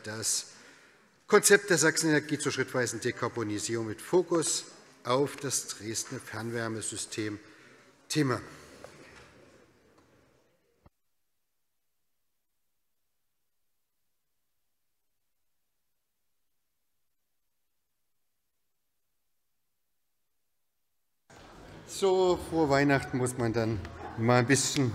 das Konzept der Sachsenenergie zur schrittweisen Dekarbonisierung mit Fokus auf das Dresdner Fernwärmesystem Thema. So, vor Weihnachten muss man dann mal ein bisschen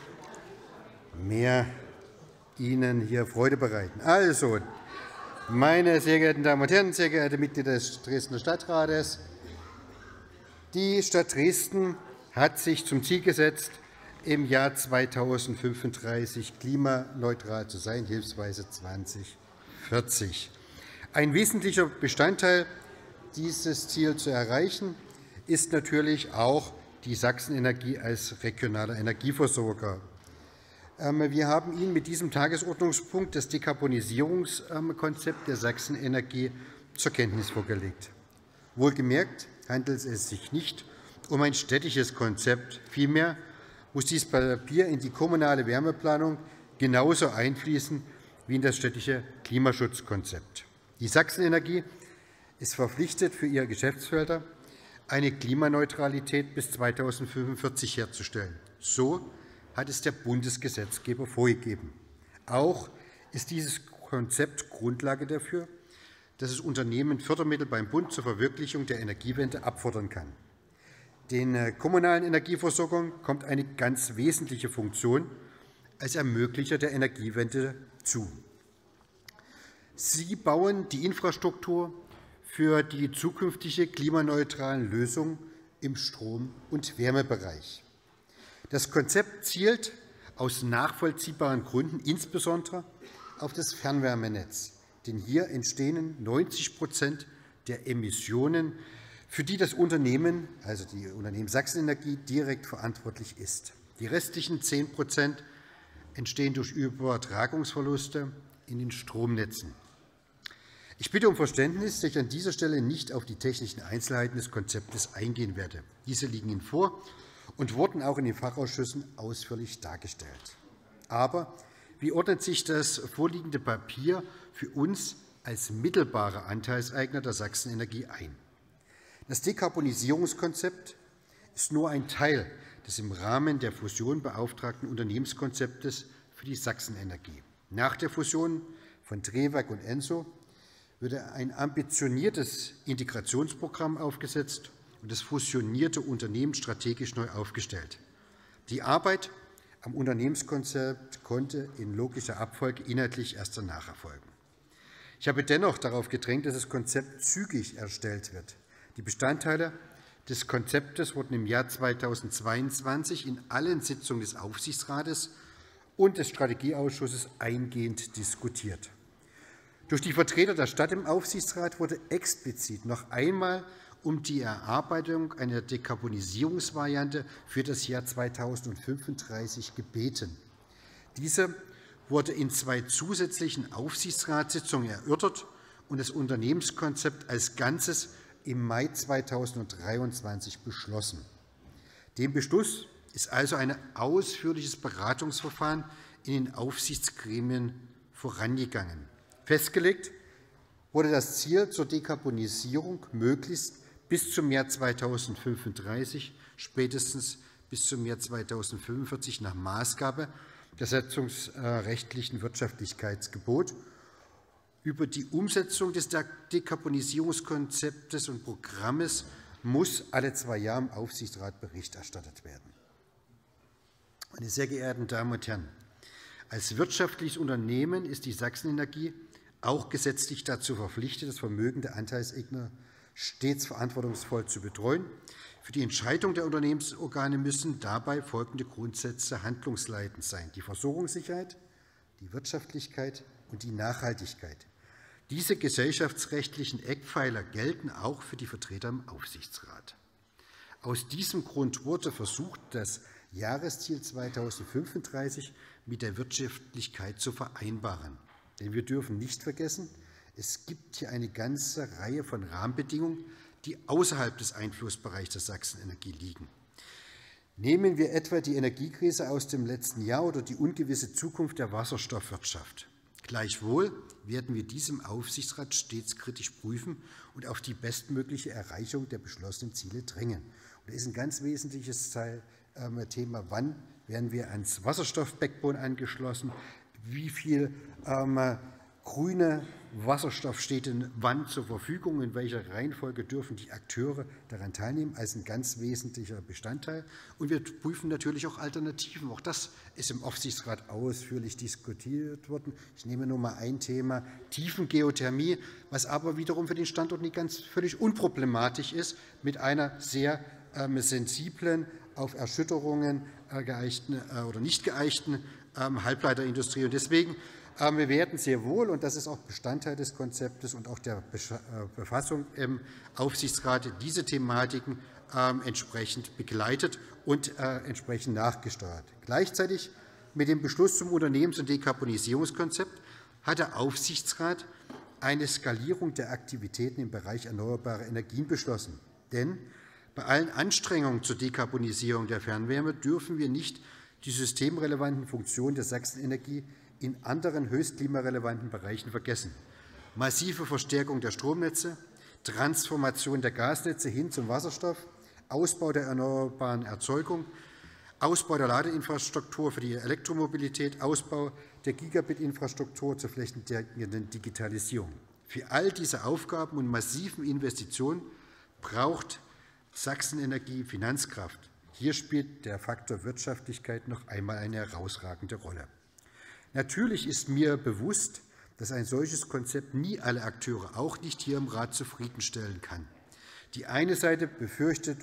mehr Ihnen hier Freude bereiten. Also, meine sehr geehrten Damen und Herren, sehr geehrte Mitglieder des Dresdner Stadtrates, die Stadt Dresden hat sich zum Ziel gesetzt, im Jahr 2035 klimaneutral zu sein, hilfsweise 2040. Ein wesentlicher Bestandteil, dieses Ziel zu erreichen, ist natürlich auch die Sachsenenergie als regionaler Energieversorger. Wir haben Ihnen mit diesem Tagesordnungspunkt das Dekarbonisierungskonzept der Sachsenenergie zur Kenntnis vorgelegt. Wohlgemerkt handelt es sich nicht um ein städtisches Konzept. Vielmehr muss dieses Papier in die kommunale Wärmeplanung genauso einfließen wie in das städtische Klimaschutzkonzept. Die Sachsenenergie ist verpflichtet, für ihre Geschäftsfelder eine Klimaneutralität bis 2045 herzustellen. So hat es der Bundesgesetzgeber vorgegeben. Auch ist dieses Konzept Grundlage dafür, dass das Unternehmen Fördermittel beim Bund zur Verwirklichung der Energiewende abfordern kann. Den kommunalen Energieversorgern kommt eine ganz wesentliche Funktion als Ermöglicher der Energiewende zu. Sie bauen die Infrastruktur für die zukünftige klimaneutralen Lösungen im Strom- und Wärmebereich. Das Konzept zielt aus nachvollziehbaren Gründen insbesondere auf das Fernwärmenetz, denn hier entstehen 90% der Emissionen, für die das Unternehmen, also die Unternehmen Sachsenenergie, direkt verantwortlich ist. Die restlichen 10% entstehen durch Übertragungsverluste in den Stromnetzen. Ich bitte um Verständnis, dass ich an dieser Stelle nicht auf die technischen Einzelheiten des Konzeptes eingehen werde. Diese liegen Ihnen vor und wurden auch in den Fachausschüssen ausführlich dargestellt. Aber wie ordnet sich das vorliegende Papier für uns als mittelbarer Anteilseigner der Sachsenenergie ein? Das Dekarbonisierungskonzept ist nur ein Teil des im Rahmen der Fusion beauftragten Unternehmenskonzeptes für die Sachsenenergie. Nach der Fusion von Drewerk und Enso würde ein ambitioniertes Integrationsprogramm aufgesetzt und das fusionierte Unternehmen strategisch neu aufgestellt. Die Arbeit am Unternehmenskonzept konnte in logischer Abfolge inhaltlich erst danach erfolgen. Ich habe dennoch darauf gedrängt, dass das Konzept zügig erstellt wird. Die Bestandteile des Konzeptes wurden im Jahr 2022 in allen Sitzungen des Aufsichtsrates und des Strategieausschusses eingehend diskutiert. Durch die Vertreter der Stadt im Aufsichtsrat wurde explizit noch einmal um die Erarbeitung einer Dekarbonisierungsvariante für das Jahr 2035 gebeten. Diese wurde in 2 zusätzlichen Aufsichtsratssitzungen erörtert und das Unternehmenskonzept als Ganzes im Mai 2023 beschlossen. Dem Beschluss ist also ein ausführliches Beratungsverfahren in den Aufsichtsgremien vorangegangen. Festgelegt wurde das Ziel zur Dekarbonisierung möglichst bis zum Jahr 2035, spätestens bis zum Jahr 2045 nach Maßgabe des setzungsrechtlichen Wirtschaftlichkeitsgebots. Über die Umsetzung des Dekarbonisierungskonzeptes und Programmes muss alle 2 Jahre im Aufsichtsrat Bericht erstattet werden. Meine sehr geehrten Damen und Herren, als wirtschaftliches Unternehmen ist die Sachsenenergie auch gesetzlich dazu verpflichtet, das Vermögen der Anteilseigner stets verantwortungsvoll zu betreuen. Für die Entscheidung der Unternehmensorgane müssen dabei folgende Grundsätze handlungsleitend sein: die Versorgungssicherheit, die Wirtschaftlichkeit und die Nachhaltigkeit. Diese gesellschaftsrechtlichen Eckpfeiler gelten auch für die Vertreter im Aufsichtsrat. Aus diesem Grund wurde versucht, das Jahresziel 2035 mit der Wirtschaftlichkeit zu vereinbaren. Denn wir dürfen nicht vergessen, es gibt hier eine ganze Reihe von Rahmenbedingungen, die außerhalb des Einflussbereichs der Sachsenenergie liegen. Nehmen wir etwa die Energiekrise aus dem letzten Jahr oder die ungewisse Zukunft der Wasserstoffwirtschaft. Gleichwohl werden wir dies im Aufsichtsrat stets kritisch prüfen und auf die bestmögliche Erreichung der beschlossenen Ziele drängen. Und das ist ein ganz wesentliches Thema. Wann werden wir ans Wasserstoff-Backbone angeschlossen? Wie viel grüne Wasserstoff steht denn wann zur Verfügung? In welcher Reihenfolge dürfen die Akteure daran teilnehmen? Als ein ganz wesentlicher Bestandteil. Und wir prüfen natürlich auch Alternativen. Auch das ist im Aufsichtsrat ausführlich diskutiert worden. Ich nehme nur mal ein Thema, Tiefengeothermie, was aber wiederum für den Standort nicht ganz völlig unproblematisch ist, mit einer sehr sensiblen, auf Erschütterungen geeichten oder nicht geeichten Halbleiterindustrie. Und deswegen wir werden sehr wohl, und das ist auch Bestandteil des Konzeptes und auch der Befassung im Aufsichtsrat, diese Thematiken entsprechend begleitet und entsprechend nachgesteuert. Gleichzeitig mit dem Beschluss zum Unternehmens- und Dekarbonisierungskonzept hat der Aufsichtsrat eine Skalierung der Aktivitäten im Bereich erneuerbare Energien beschlossen. Denn bei allen Anstrengungen zur Dekarbonisierung der Fernwärme dürfen wir nicht die systemrelevanten Funktionen der Sachsenenergie in anderen höchst klimarelevanten Bereichen vergessen. Massive Verstärkung der Stromnetze, Transformation der Gasnetze hin zum Wasserstoff, Ausbau der erneuerbaren Erzeugung, Ausbau der Ladeinfrastruktur für die Elektromobilität, Ausbau der Gigabit-Infrastruktur zur flächendeckenden Digitalisierung. Für all diese Aufgaben und massiven Investitionen braucht Sachsenenergie Finanzkraft. Hier spielt der Faktor Wirtschaftlichkeit noch einmal eine herausragende Rolle. Natürlich ist mir bewusst, dass ein solches Konzept nie alle Akteure, auch nicht hier im Rat, zufriedenstellen kann. Die eine Seite befürchtet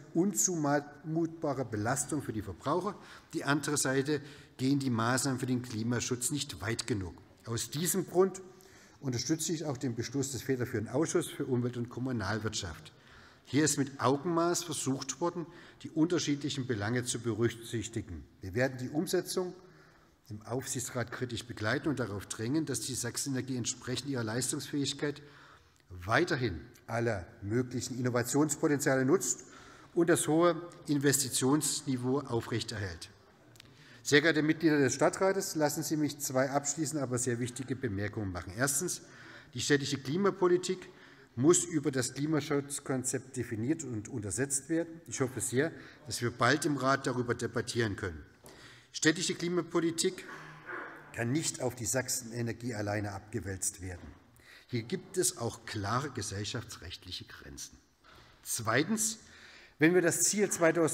unzumutbare Belastung für die Verbraucher, die andere Seite gehen die Maßnahmen für den Klimaschutz nicht weit genug. Aus diesem Grund unterstütze ich auch den Beschluss des federführenden Ausschusses für Umwelt und Kommunalwirtschaft. Hier ist mit Augenmaß versucht worden, die unterschiedlichen Belange zu berücksichtigen. Wir werden die Umsetzung im Aufsichtsrat kritisch begleiten und darauf drängen, dass die Sachsenenergie entsprechend ihrer Leistungsfähigkeit weiterhin alle möglichen Innovationspotenziale nutzt und das hohe Investitionsniveau aufrechterhält. Sehr geehrte Mitglieder des Stadtrates, lassen Sie mich zwei abschließende, aber sehr wichtige Bemerkungen machen. Erstens. Die städtische Klimapolitik muss über das Klimaschutzkonzept definiert und untersetzt werden. Ich hoffe sehr, dass wir bald im Rat darüber debattieren können. Städtische Klimapolitik kann nicht auf die Sachsenenergie alleine abgewälzt werden. Hier gibt es auch klare gesellschaftsrechtliche Grenzen. Zweitens. Wenn wir das Ziel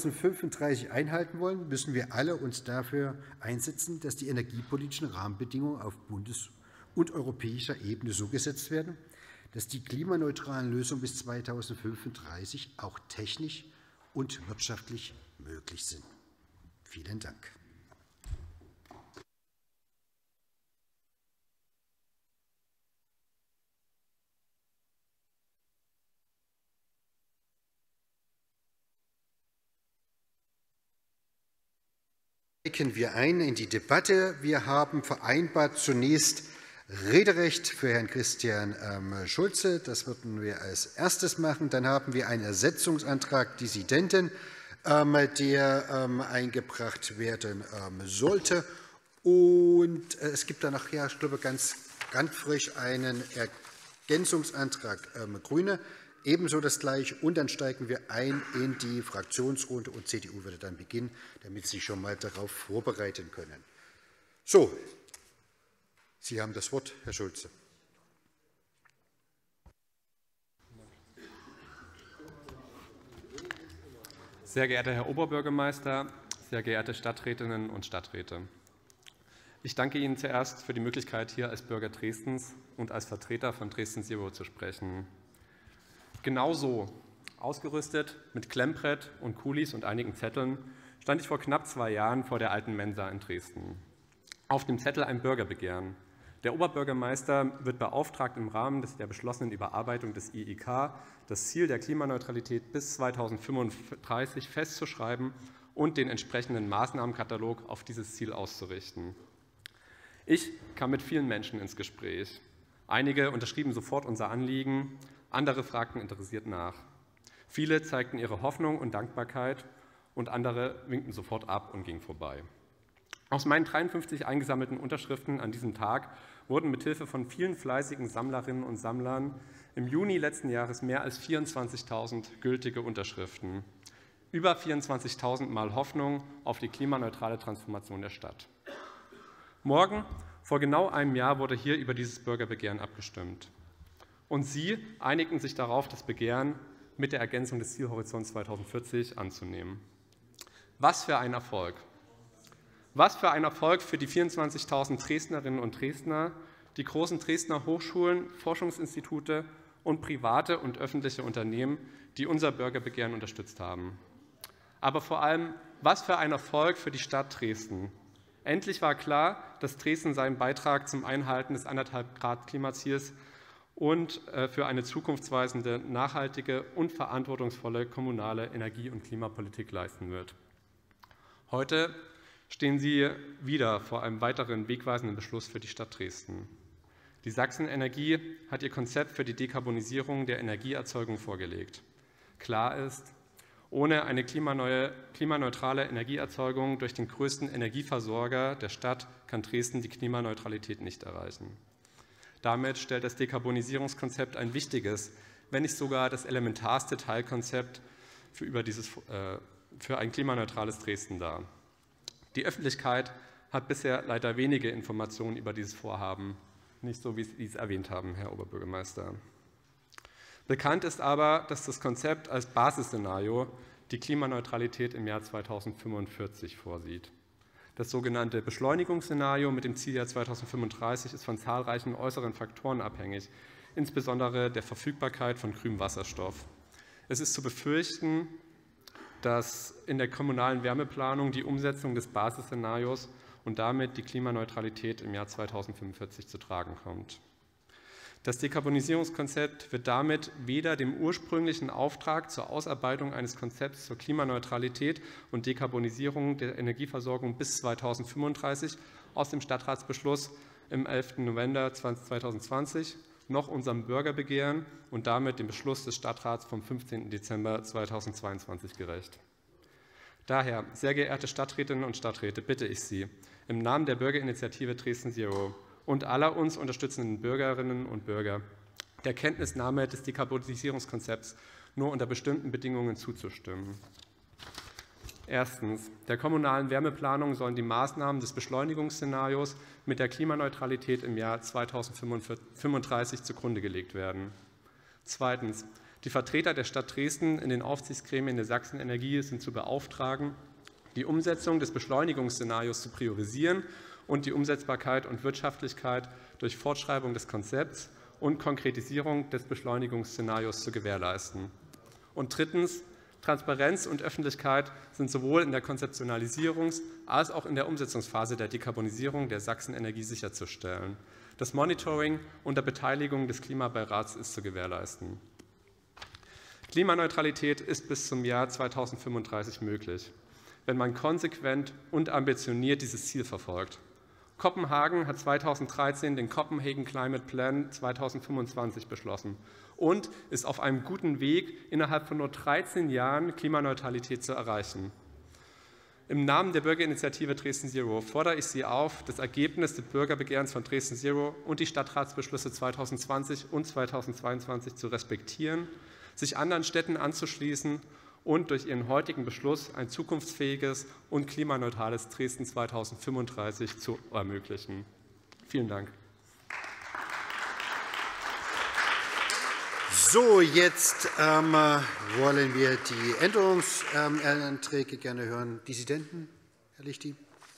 2035 einhalten wollen, müssen wir alle uns dafür einsetzen, dass die energiepolitischen Rahmenbedingungen auf bundes- und europäischer Ebene so gesetzt werden, dass die klimaneutralen Lösungen bis 2035 auch technisch und wirtschaftlich möglich sind. Vielen Dank. Steigen wir ein in die Debatte. Wir haben vereinbart zunächst Rederecht für Herrn Christian Schulze. Das würden wir als erstes machen. Dann haben wir einen Ersetzungsantrag Dissidenten, der eingebracht werden sollte. Und es gibt dann nachher, ich glaube, ganz frisch einen Ergänzungsantrag Grüne. Ebenso das Gleiche. Und dann steigen wir ein in die Fraktionsrunde, und CDU würde dann beginnen, damit Sie sich schon einmal darauf vorbereiten können. So, Sie haben das Wort, Herr Schulze. Sehr geehrter Herr Oberbürgermeister, sehr geehrte Stadträtinnen und Stadträte! Ich danke Ihnen zuerst für die Möglichkeit, hier als Bürger Dresdens und als Vertreter von Dresden Zero zu sprechen. Genauso ausgerüstet mit Klemmbrett und Kulis und einigen Zetteln stand ich vor knapp 2 Jahren vor der Alten Mensa in Dresden. Auf dem Zettel ein Bürgerbegehren. Der Oberbürgermeister wird beauftragt, im Rahmen der beschlossenen Überarbeitung des IIK das Ziel der Klimaneutralität bis 2035 festzuschreiben und den entsprechenden Maßnahmenkatalog auf dieses Ziel auszurichten. Ich kam mit vielen Menschen ins Gespräch. Einige unterschrieben sofort unser Anliegen, andere fragten interessiert nach. Viele zeigten ihre Hoffnung und Dankbarkeit und andere winkten sofort ab und gingen vorbei. Aus meinen 53 eingesammelten Unterschriften an diesem Tag wurden mithilfe von vielen fleißigen Sammlerinnen und Sammlern im Juni letzten Jahres mehr als 24.000 gültige Unterschriften. Über 24.000 Mal Hoffnung auf die klimaneutrale Transformation der Stadt. Morgen, vor genau einem Jahr, wurde hier über dieses Bürgerbegehren abgestimmt. Und Sie einigten sich darauf, das Begehren mit der Ergänzung des Zielhorizonts 2040 anzunehmen. Was für ein Erfolg! Was für ein Erfolg für die 24.000 Dresdnerinnen und Dresdner, die großen Dresdner Hochschulen, Forschungsinstitute und private und öffentliche Unternehmen, die unser Bürgerbegehren unterstützt haben. Aber vor allem, was für ein Erfolg für die Stadt Dresden. Endlich war klar, dass Dresden seinen Beitrag zum Einhalten des 1,5-Grad-Klimaziels und für eine zukunftsweisende, nachhaltige und verantwortungsvolle kommunale Energie- und Klimapolitik leisten wird. Heute stehen Sie wieder vor einem weiteren wegweisenden Beschluss für die Stadt Dresden. Die Sachsen Energie hat ihr Konzept für die Dekarbonisierung der Energieerzeugung vorgelegt. Klar ist, ohne eine klimaneutrale Energieerzeugung durch den größten Energieversorger der Stadt kann Dresden die Klimaneutralität nicht erreichen. Damit stellt das Dekarbonisierungskonzept ein wichtiges, wenn nicht sogar das elementarste Teilkonzept für ein klimaneutrales Dresden dar. Die Öffentlichkeit hat bisher leider wenige Informationen über dieses Vorhaben, nicht so, wie Sie es erwähnt haben, Herr Oberbürgermeister. Bekannt ist aber, dass das Konzept als Basisszenario die Klimaneutralität im Jahr 2045 vorsieht. Das sogenannte Beschleunigungsszenario mit dem Zieljahr 2035 ist von zahlreichen äußeren Faktoren abhängig, insbesondere der Verfügbarkeit von grünem Wasserstoff. Es ist zu befürchten, dass in der kommunalen Wärmeplanung die Umsetzung des Basisszenarios und damit die Klimaneutralität im Jahr 2045 zu tragen kommt. Das Dekarbonisierungskonzept wird damit weder dem ursprünglichen Auftrag zur Ausarbeitung eines Konzepts zur Klimaneutralität und Dekarbonisierung der Energieversorgung bis 2035 aus dem Stadtratsbeschluss im 11. November 2020 noch unserem Bürgerbegehren und damit dem Beschluss des Stadtrats vom 15. Dezember 2022 gerecht. Daher, sehr geehrte Stadträtinnen und Stadträte, bitte ich Sie im Namen der Bürgerinitiative Dresden Zero und aller uns unterstützenden Bürgerinnen und Bürger der Kenntnisnahme des Dekarbonisierungskonzepts nur unter bestimmten Bedingungen zuzustimmen. Erstens. Der kommunalen Wärmeplanung sollen die Maßnahmen des Beschleunigungsszenarios mit der Klimaneutralität im Jahr 2035 zugrunde gelegt werden. Zweitens. Die Vertreter der Stadt Dresden in den Aufsichtsgremien der Sachsen Energie sind zu beauftragen, die Umsetzung des Beschleunigungsszenarios zu priorisieren und die Umsetzbarkeit und Wirtschaftlichkeit durch Fortschreibung des Konzepts und Konkretisierung des Beschleunigungsszenarios zu gewährleisten. Und drittens. Transparenz und Öffentlichkeit sind sowohl in der Konzeptionalisierungs- als auch in der Umsetzungsphase der Dekarbonisierung der Sachsen Energie sicherzustellen. Das Monitoring unter Beteiligung des Klimabeirats ist zu gewährleisten. Klimaneutralität ist bis zum Jahr 2035 möglich, wenn man konsequent und ambitioniert dieses Ziel verfolgt. Kopenhagen hat 2013 den Copenhagen Climate Plan 2025 beschlossen und ist auf einem guten Weg, innerhalb von nur 13 Jahren Klimaneutralität zu erreichen. Im Namen der Bürgerinitiative Dresden Zero fordere ich Sie auf, das Ergebnis des Bürgerbegehrens von Dresden Zero und die Stadtratsbeschlüsse 2020 und 2022 zu respektieren, sich anderen Städten anzuschließen und durch Ihren heutigen Beschluss ein zukunftsfähiges und klimaneutrales Dresden 2035 zu ermöglichen. Vielen Dank. So, jetzt wollen wir die Änderungsanträge gerne hören. Dissidenten, Herr Lichty.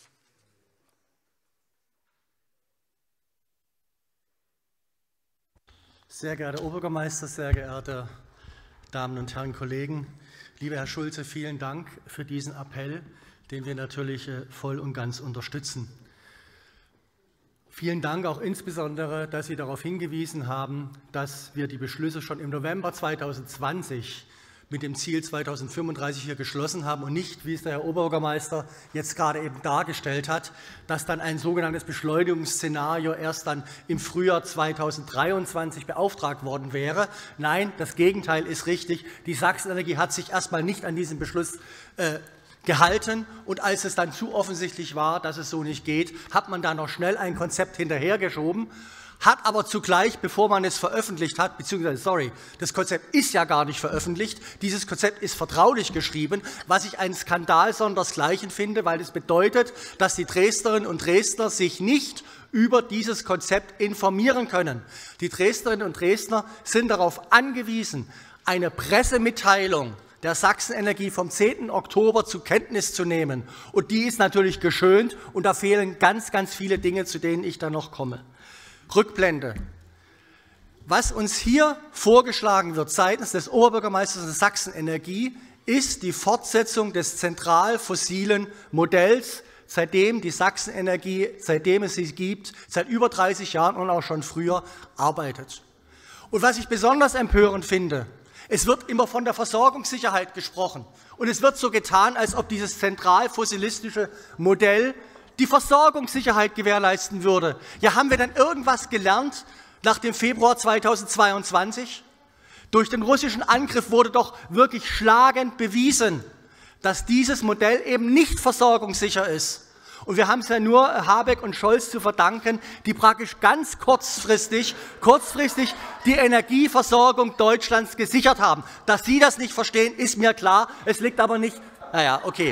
Sehr geehrter Oberbürgermeister, sehr geehrte Damen und Herren Kollegen, lieber Herr Schulze, vielen Dank für diesen Appell, den wir natürlich voll und ganz unterstützen. Vielen Dank auch insbesondere, dass Sie darauf hingewiesen haben, dass wir die Beschlüsse schon im November 2020 mit dem Ziel 2035 hier geschlossen haben und nicht, wie es der Herr Oberbürgermeister jetzt gerade eben dargestellt hat, dass dann ein sogenanntes Beschleunigungsszenario erst dann im Frühjahr 2023 beauftragt worden wäre. Nein, das Gegenteil ist richtig. Die Sachsen Energie hat sich erst einmal nicht an diesem Beschluss gehalten. Und als es dann zu offensichtlich war, dass es so nicht geht, hat man da noch schnell ein Konzept hinterhergeschoben, hat aber zugleich, bevor man es veröffentlicht hat, beziehungsweise, das Konzept ist ja gar nicht veröffentlicht, dieses Konzept ist vertraulich geschrieben, was ich einen Skandal sondersgleichen finde, weil es bedeutet, dass die Dresdnerinnen und Dresdner sich nicht über dieses Konzept informieren können. Die Dresdnerinnen und Dresdner sind darauf angewiesen, eine Pressemitteilung der Sachsenenergie vom 10. Oktober zur Kenntnis zu nehmen. Und die ist natürlich geschönt, und da fehlen ganz, ganz viele Dinge, zu denen ich dann noch komme. Rückblende. Was uns hier vorgeschlagen wird seitens des Oberbürgermeisters der Sachsenenergie, ist die Fortsetzung des zentral-fossilen Modells, seitdem die Sachsenenergie, seitdem es sie gibt, seit über 30 Jahren und auch schon früher arbeitet. Und was ich besonders empörend finde, es wird immer von der Versorgungssicherheit gesprochen. Und es wird so getan, als ob dieses zentral-fossilistische Modell die Versorgungssicherheit gewährleisten würde. Ja, haben wir denn irgendwas gelernt nach dem Februar 2022? Durch den russischen Angriff wurde doch wirklich schlagend bewiesen, dass dieses Modell eben nicht versorgungssicher ist. Und wir haben es ja nur Habeck und Scholz zu verdanken, die praktisch ganz kurzfristig die Energieversorgung Deutschlands gesichert haben. Dass Sie das nicht verstehen, ist mir klar. Es liegt aber nicht. Naja, okay.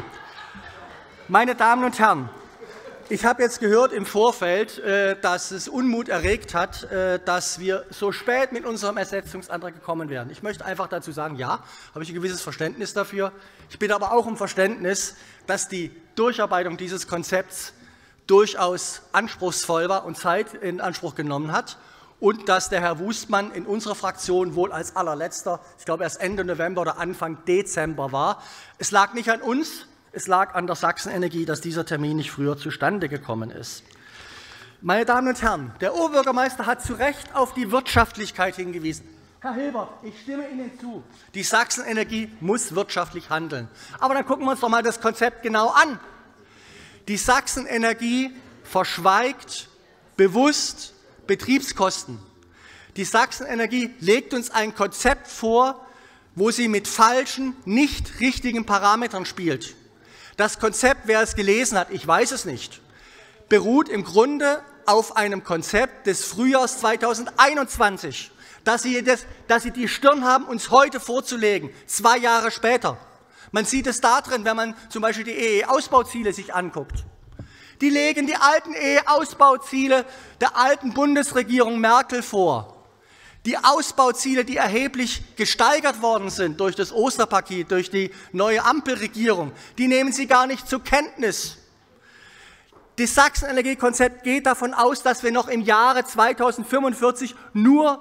Meine Damen und Herren, ich habe jetzt gehört im Vorfeld, dass es Unmut erregt hat, dass wir so spät mit unserem Ersetzungsantrag gekommen wären. Ich möchte einfach dazu sagen, ja, habe ich ein gewisses Verständnis dafür. Ich bitte aber auch um Verständnis, dass die Durcharbeitung dieses Konzepts durchaus anspruchsvoll war und Zeit in Anspruch genommen hat und dass der Herr Wustmann in unserer Fraktion wohl als allerletzter, ich glaube erst Ende November oder Anfang Dezember war. Es lag nicht an uns. Es lag an der Sachsenenergie, dass dieser Termin nicht früher zustande gekommen ist. Meine Damen und Herren, der Oberbürgermeister hat zu Recht auf die Wirtschaftlichkeit hingewiesen. Herr Hilbert, ich stimme Ihnen zu. Die Sachsenenergie muss wirtschaftlich handeln. Aber dann gucken wir uns doch mal das Konzept genau an. Die Sachsenenergie verschweigt bewusst Betriebskosten. Die Sachsenenergie legt uns ein Konzept vor, wo sie mit falschen, nicht richtigen Parametern spielt. Das Konzept, wer es gelesen hat, ich weiß es nicht, beruht im Grunde auf einem Konzept des Frühjahrs 2021, dass Sie die Stirn haben, uns heute vorzulegen, 2 Jahre später. Man sieht es darin, wenn man zum Beispiel die EE-Ausbauziele sich anguckt. Die legen die alten EE-Ausbauziele der alten Bundesregierung Merkel vor. Die Ausbauziele, die erheblich gesteigert worden sind durch das Osterpaket, durch die neue Ampelregierung, die nehmen Sie gar nicht zur Kenntnis. Das Sachsenenergiekonzept geht davon aus, dass wir noch im Jahre 2045 nur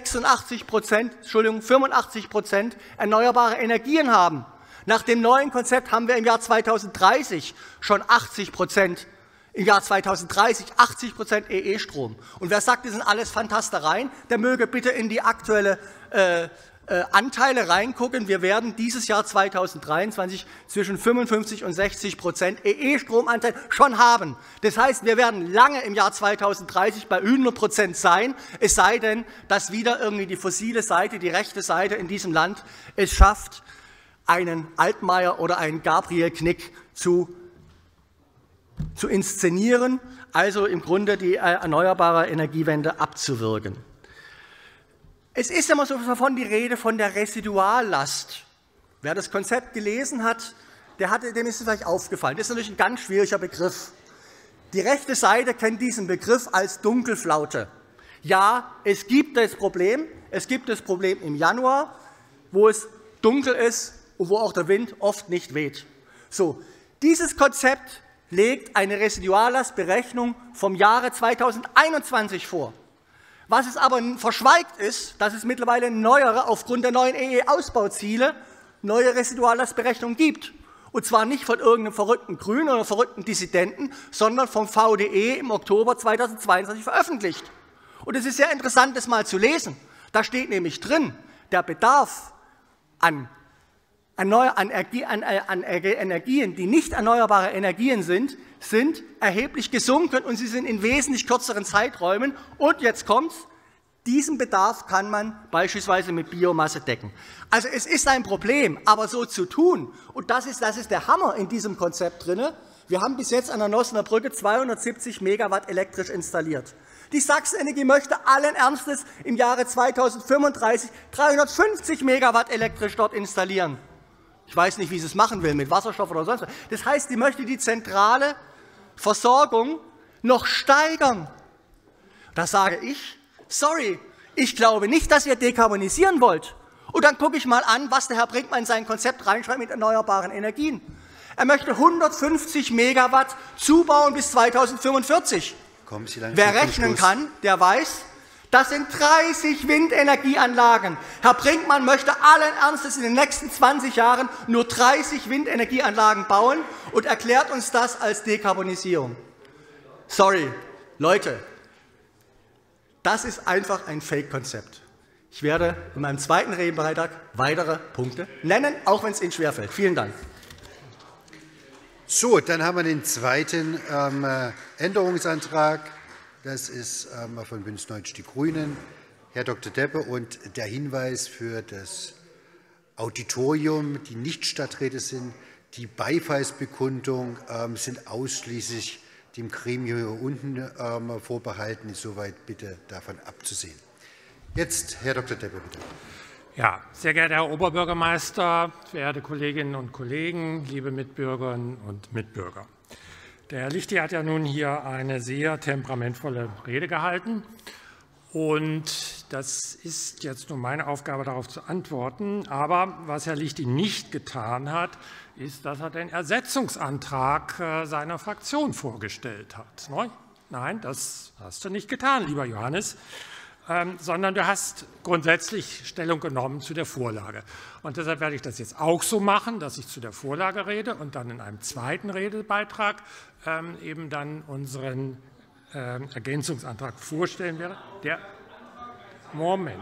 85% erneuerbare Energien haben. Nach dem neuen Konzept haben wir im Jahr 2030 schon 80%. Im Jahr 2030 80% EE-Strom. Und wer sagt, das sind alles Fantastereien, der möge bitte in die aktuelle Anteile reingucken. Wir werden dieses Jahr 2023 zwischen 55% und 60% EE-Stromanteil schon haben. Das heißt, wir werden lange im Jahr 2030 bei 100% sein, es sei denn, dass wieder irgendwie die fossile Seite, die rechte Seite in diesem Land es schafft, einen Altmaier oder einen Gabriel Knick zu inszenieren, also im Grunde die erneuerbare Energiewende abzuwirken. Es ist immer so davon die Rede von der Residuallast. Wer das Konzept gelesen hat, dem ist es vielleicht aufgefallen. Das ist natürlich ein ganz schwieriger Begriff. Die rechte Seite kennt diesen Begriff als Dunkelflaute. Ja, es gibt das Problem im Januar, wo es dunkel ist und wo auch der Wind oft nicht weht. So, dieses Konzept legt eine Residuallastberechnung vom Jahre 2021 vor. Was es aber verschweigt ist, dass es mittlerweile neuere, aufgrund der neuen EE-Ausbauziele, neue Residuallastberechnungen gibt. Und zwar nicht von irgendeinem verrückten Grünen oder verrückten Dissidenten, sondern vom VDE im Oktober 2022 veröffentlicht. Und es ist sehr interessant, das mal zu lesen. Da steht nämlich drin, der Bedarf an Energien, die nicht erneuerbare Energien sind erheblich gesunken und sie sind in wesentlich kürzeren Zeiträumen. Und jetzt kommt's, Diesen Bedarf kann man beispielsweise mit Biomasse decken. Also es ist ein Problem, aber so zu tun, und das ist der Hammer in diesem Konzept drin. Wir haben bis jetzt an der Nossener Brücke 270 Megawatt elektrisch installiert. Die Sachsenenergie möchte allen Ernstes im Jahre 2035 350 Megawatt elektrisch dort installieren. Ich weiß nicht, wie sie es machen will, mit Wasserstoff oder sonst was. Das heißt, sie möchte die zentrale Versorgung noch steigern. Da sage ich, sorry, ich glaube nicht, dass ihr dekarbonisieren wollt. Und dann gucke ich mal an, was der Herr Brinkmann in sein Konzept reinschreibt mit erneuerbaren Energien. Er möchte 150 Megawatt zubauen bis 2045. Wer rechnen kann, der weiß, das sind 30 Windenergieanlagen. Herr Brinkmann möchte allen Ernstes in den nächsten 20 Jahren nur 30 Windenergieanlagen bauen und erklärt uns das als Dekarbonisierung. Sorry, Leute, das ist einfach ein Fake-Konzept. Ich werde in meinem zweiten Redebeitrag weitere Punkte nennen, auch wenn es Ihnen schwerfällt. Vielen Dank. So, dann haben wir den zweiten Änderungsantrag. Das ist von Bündnis 90 Die Grünen, Herr Dr. Deppe, und der Hinweis für das Auditorium, die Nichtstadträte sind, die Beifallsbekundung sind ausschließlich dem Gremium hier unten vorbehalten. Insoweit bitte davon abzusehen. Jetzt Herr Dr. Deppe, bitte. Ja, sehr geehrter Herr Oberbürgermeister, verehrte Kolleginnen und Kollegen, liebe Mitbürgerinnen und Mitbürger. Der Herr Lichty hat ja nun hier eine sehr temperamentvolle Rede gehalten. Und das ist jetzt nun meine Aufgabe, darauf zu antworten. Aber was Herr Lichty nicht getan hat, ist, dass er den Ersetzungsantrag seiner Fraktion vorgestellt hat. Nein, das hast du nicht getan, lieber Johannes. Sondern du hast grundsätzlich Stellung genommen zu der Vorlage. Und deshalb werde ich das jetzt auch so machen, dass ich zu der Vorlage rede und dann in einem zweiten Redebeitrag eben dann unseren Ergänzungsantrag vorstellen werde. Moment,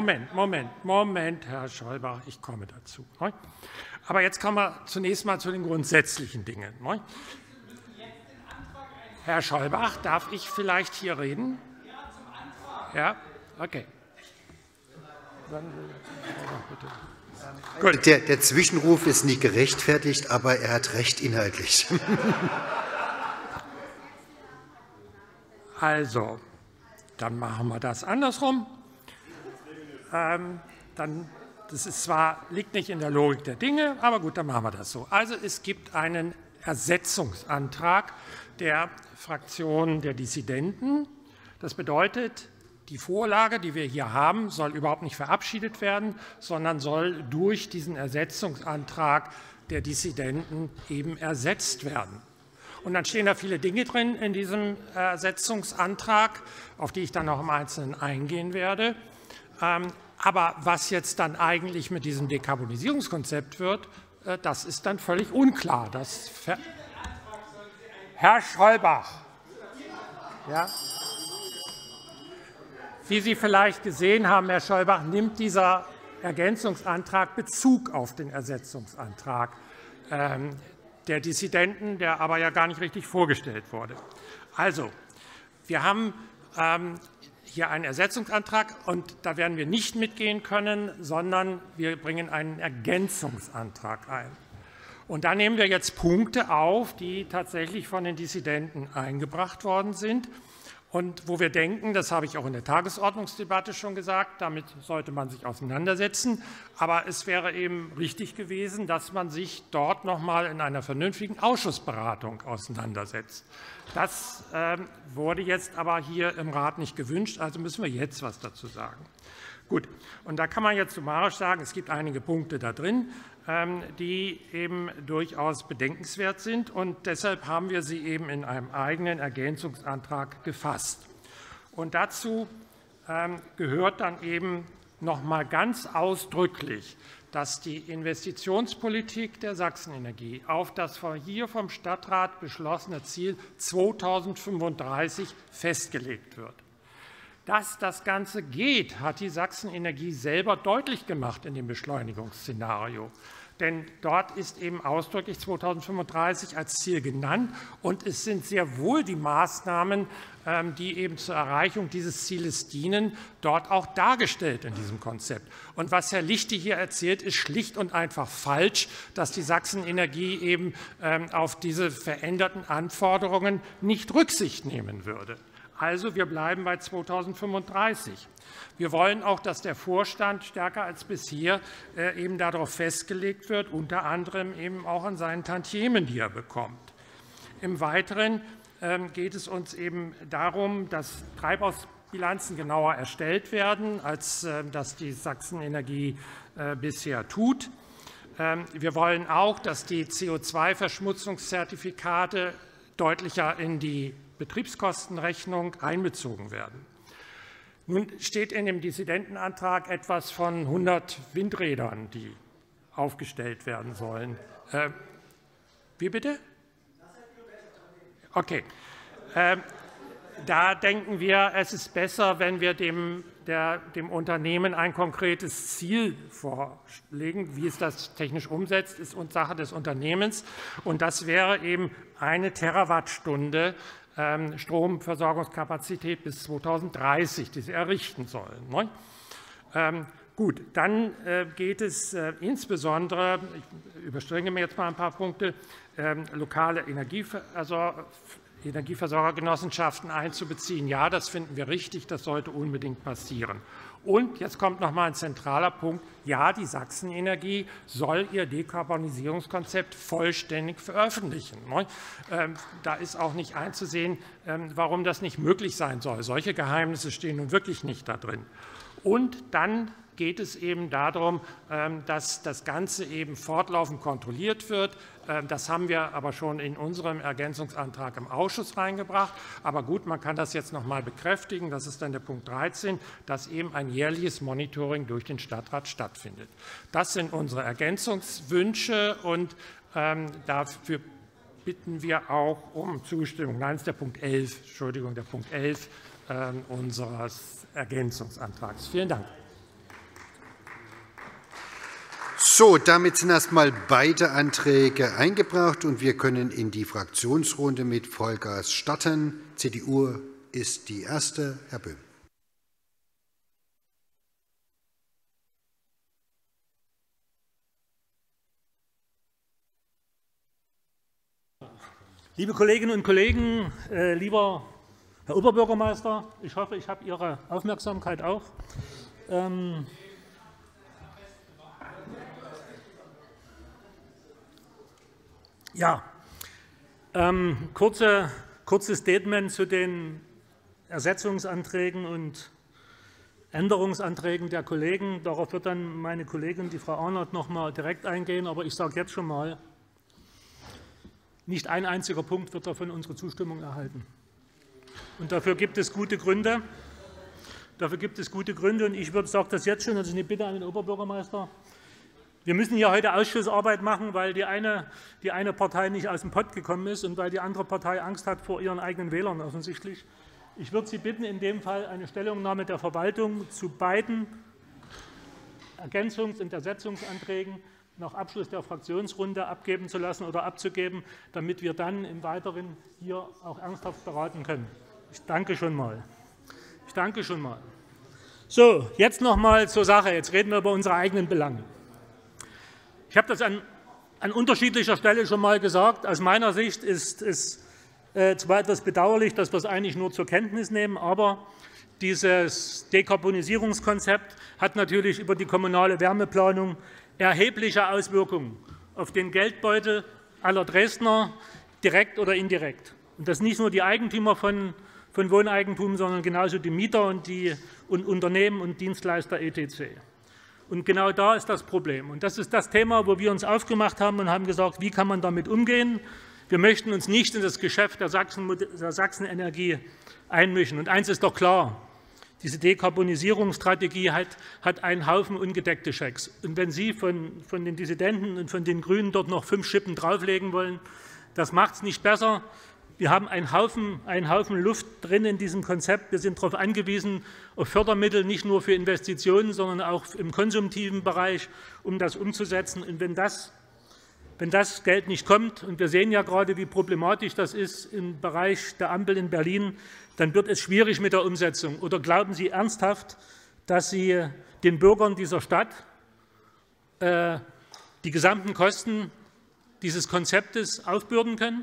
Herr Scholbach, ich komme dazu. Aber jetzt kommen wir zunächst mal zu den grundsätzlichen Dingen. Herr Scholbach, darf ich vielleicht hier reden? Ja, okay. Gut. Der Zwischenruf ist nicht gerechtfertigt, aber er hat recht inhaltlich. Also, dann machen wir das andersrum. Das ist zwar, liegt nicht in der Logik der Dinge, aber gut, dann machen wir das so. Also es gibt einen Ersetzungsantrag der Fraktion der Dissidenten. Das bedeutet, die Vorlage, die wir hier haben, soll überhaupt nicht verabschiedet werden, sondern soll durch diesen Ersetzungsantrag der Dissidenten eben ersetzt werden. Und dann stehen da viele Dinge drin in diesem Ersetzungsantrag, auf die ich dann noch im Einzelnen eingehen werde. Aber was jetzt dann eigentlich mit diesem Dekarbonisierungskonzept wird, das ist dann völlig unklar. Herr Scholbach, ja? Wie Sie vielleicht gesehen haben, Herr Scholbach, nimmt dieser Ergänzungsantrag Bezug auf den Ersetzungsantrag der Dissidenten, der aber ja gar nicht richtig vorgestellt wurde. Also, wir haben hier einen Ersetzungsantrag, und da werden wir nicht mitgehen können, sondern wir bringen einen Ergänzungsantrag ein. Und da nehmen wir jetzt Punkte auf, die tatsächlich von den Dissidenten eingebracht worden sind. Und wo wir denken, das habe ich auch in der Tagesordnungsdebatte schon gesagt, damit sollte man sich auseinandersetzen. Aber es wäre eben richtig gewesen, dass man sich dort noch mal in einer vernünftigen Ausschussberatung auseinandersetzt. Das wurde jetzt aber hier im Rat nicht gewünscht, also müssen wir jetzt was dazu sagen. Gut, und da kann man jetzt summarisch sagen, es gibt einige Punkte da drin, die eben durchaus bedenkenswert sind, und deshalb haben wir sie eben in einem eigenen Ergänzungsantrag gefasst. Und dazu gehört dann eben noch mal ganz ausdrücklich, dass die Investitionspolitik der Sachsenenergie auf das hier vom Stadtrat beschlossene Ziel 2035 festgelegt wird. Dass das Ganze geht, hat die Sachsenenergie selber deutlich gemacht in dem Beschleunigungsszenario. Denn dort ist eben ausdrücklich 2035 als Ziel genannt und es sind sehr wohl die Maßnahmen, die eben zur Erreichung dieses Zieles dienen, dort auch dargestellt in diesem Konzept. Und was Herr Lichte hier erzählt, ist schlicht und einfach falsch, dass die Sachsenenergie eben auf diese veränderten Anforderungen nicht Rücksicht nehmen würde. Also wir bleiben bei 2035. Wir wollen auch, dass der Vorstand stärker als bisher eben darauf festgelegt wird, unter anderem eben auch an seinen Tantiemen, die er bekommt. Im Weiteren geht es uns eben darum, dass Treibhausbilanzen genauer erstellt werden, als das die Sachsenenergie bisher tut. Wir wollen auch, dass die CO2-Verschmutzungszertifikate deutlicher in die Betriebskostenrechnung einbezogen werden. Nun steht in dem Dissidentenantrag etwas von 100 Windrädern, die aufgestellt werden sollen. Wie bitte? Okay. Da denken wir, es ist besser, wenn wir dem Unternehmen ein konkretes Ziel vorlegen. Wie es das technisch umsetzt, ist Sache des Unternehmens. Und das wäre eben 1 Terawattstunde Stromversorgungskapazität bis 2030, die sie errichten sollen. Gut, dann geht es insbesondere, ich überspringe mir jetzt mal ein paar Punkte, lokale Energieversorgergenossenschaften einzubeziehen. Ja, das finden wir richtig, das sollte unbedingt passieren. Und jetzt kommt noch mal ein zentraler Punkt. Ja, die Sachsenenergie soll ihr Dekarbonisierungskonzept vollständig veröffentlichen. Da ist auch nicht einzusehen, warum das nicht möglich sein soll. Solche Geheimnisse stehen nun wirklich nicht da drin. Und dann geht es eben darum, dass das Ganze eben fortlaufend kontrolliert wird. Das haben wir aber schon in unserem Ergänzungsantrag im Ausschuss reingebracht. Aber gut, man kann das jetzt noch mal bekräftigen. Das ist dann der Punkt 13, dass eben ein jährliches Monitoring durch den Stadtrat stattfindet. Das sind unsere Ergänzungswünsche und dafür bitten wir auch um Zustimmung. Nein, das ist der Punkt 11, Entschuldigung, der Punkt 11 unseres Ergänzungsantrags. Vielen Dank. So, damit sind erst einmal beide Anträge eingebracht, und wir können in die Fraktionsrunde mit Vollgas starten. CDU ist die erste. Herr Böhm. Liebe Kolleginnen und Kollegen, lieber Herr Oberbürgermeister, ich hoffe, ich habe Ihre Aufmerksamkeit auch. Ja, kurzes Statement zu den Ersetzungsanträgen und Änderungsanträgen der Kollegen. Darauf wird dann meine Kollegin, die Frau Arnold, noch mal direkt eingehen. Aber ich sage jetzt schon mal, nicht ein einziger Punkt wird davon unsere Zustimmung erhalten. Und dafür gibt es gute Gründe. Und ich sage das jetzt schon, das ist eine Bitte an den Oberbürgermeister. Wir müssen hier heute Ausschussarbeit machen, weil die eine Partei nicht aus dem Pott gekommen ist und weil die andere Partei Angst hat vor ihren eigenen Wählern offensichtlich. Ich würde Sie bitten, in dem Fall eine Stellungnahme der Verwaltung zu beiden Ergänzungs- und Ersetzungsanträgen nach Abschluss der Fraktionsrunde abgeben zu lassen oder abzugeben, damit wir dann im Weiteren hier auch ernsthaft beraten können. Ich danke schon mal. So, jetzt noch mal zur Sache. Jetzt reden wir über unsere eigenen Belange. Ich habe das an unterschiedlicher Stelle schon mal gesagt. Aus meiner Sicht ist es zwar etwas bedauerlich, dass wir es eigentlich nur zur Kenntnis nehmen, aber dieses Dekarbonisierungskonzept hat natürlich über die kommunale Wärmeplanung erhebliche Auswirkungen auf den Geldbeutel aller Dresdner, direkt oder indirekt. Und das nicht nur die Eigentümer von Wohneigentum, sondern genauso die Mieter und Unternehmen und Dienstleister etc. Und genau da ist das Problem. Und das ist das Thema, wo wir uns aufgemacht haben und haben gesagt, wie kann man damit umgehen? Wir möchten uns nicht in das Geschäft der Sachsenenergie einmischen. Und eins ist doch klar, diese Dekarbonisierungsstrategie hat einen Haufen ungedeckte Schecks. Und wenn Sie von den Dissidenten und von den Grünen dort noch 5 Schippen drauflegen wollen, das macht es nicht besser. Wir haben einen Haufen Luft drin in diesem Konzept. Wir sind darauf angewiesen, auf Fördermittel, nicht nur für Investitionen, sondern auch im konsumtiven Bereich, um das umzusetzen. Und wenn das Geld nicht kommt, und wir sehen ja gerade, wie problematisch das ist im Bereich der Ampel in Berlin, dann wird es schwierig mit der Umsetzung. Oder glauben Sie ernsthaft, dass Sie den Bürgern dieser Stadt die gesamten Kosten dieses Konzeptes aufbürden können?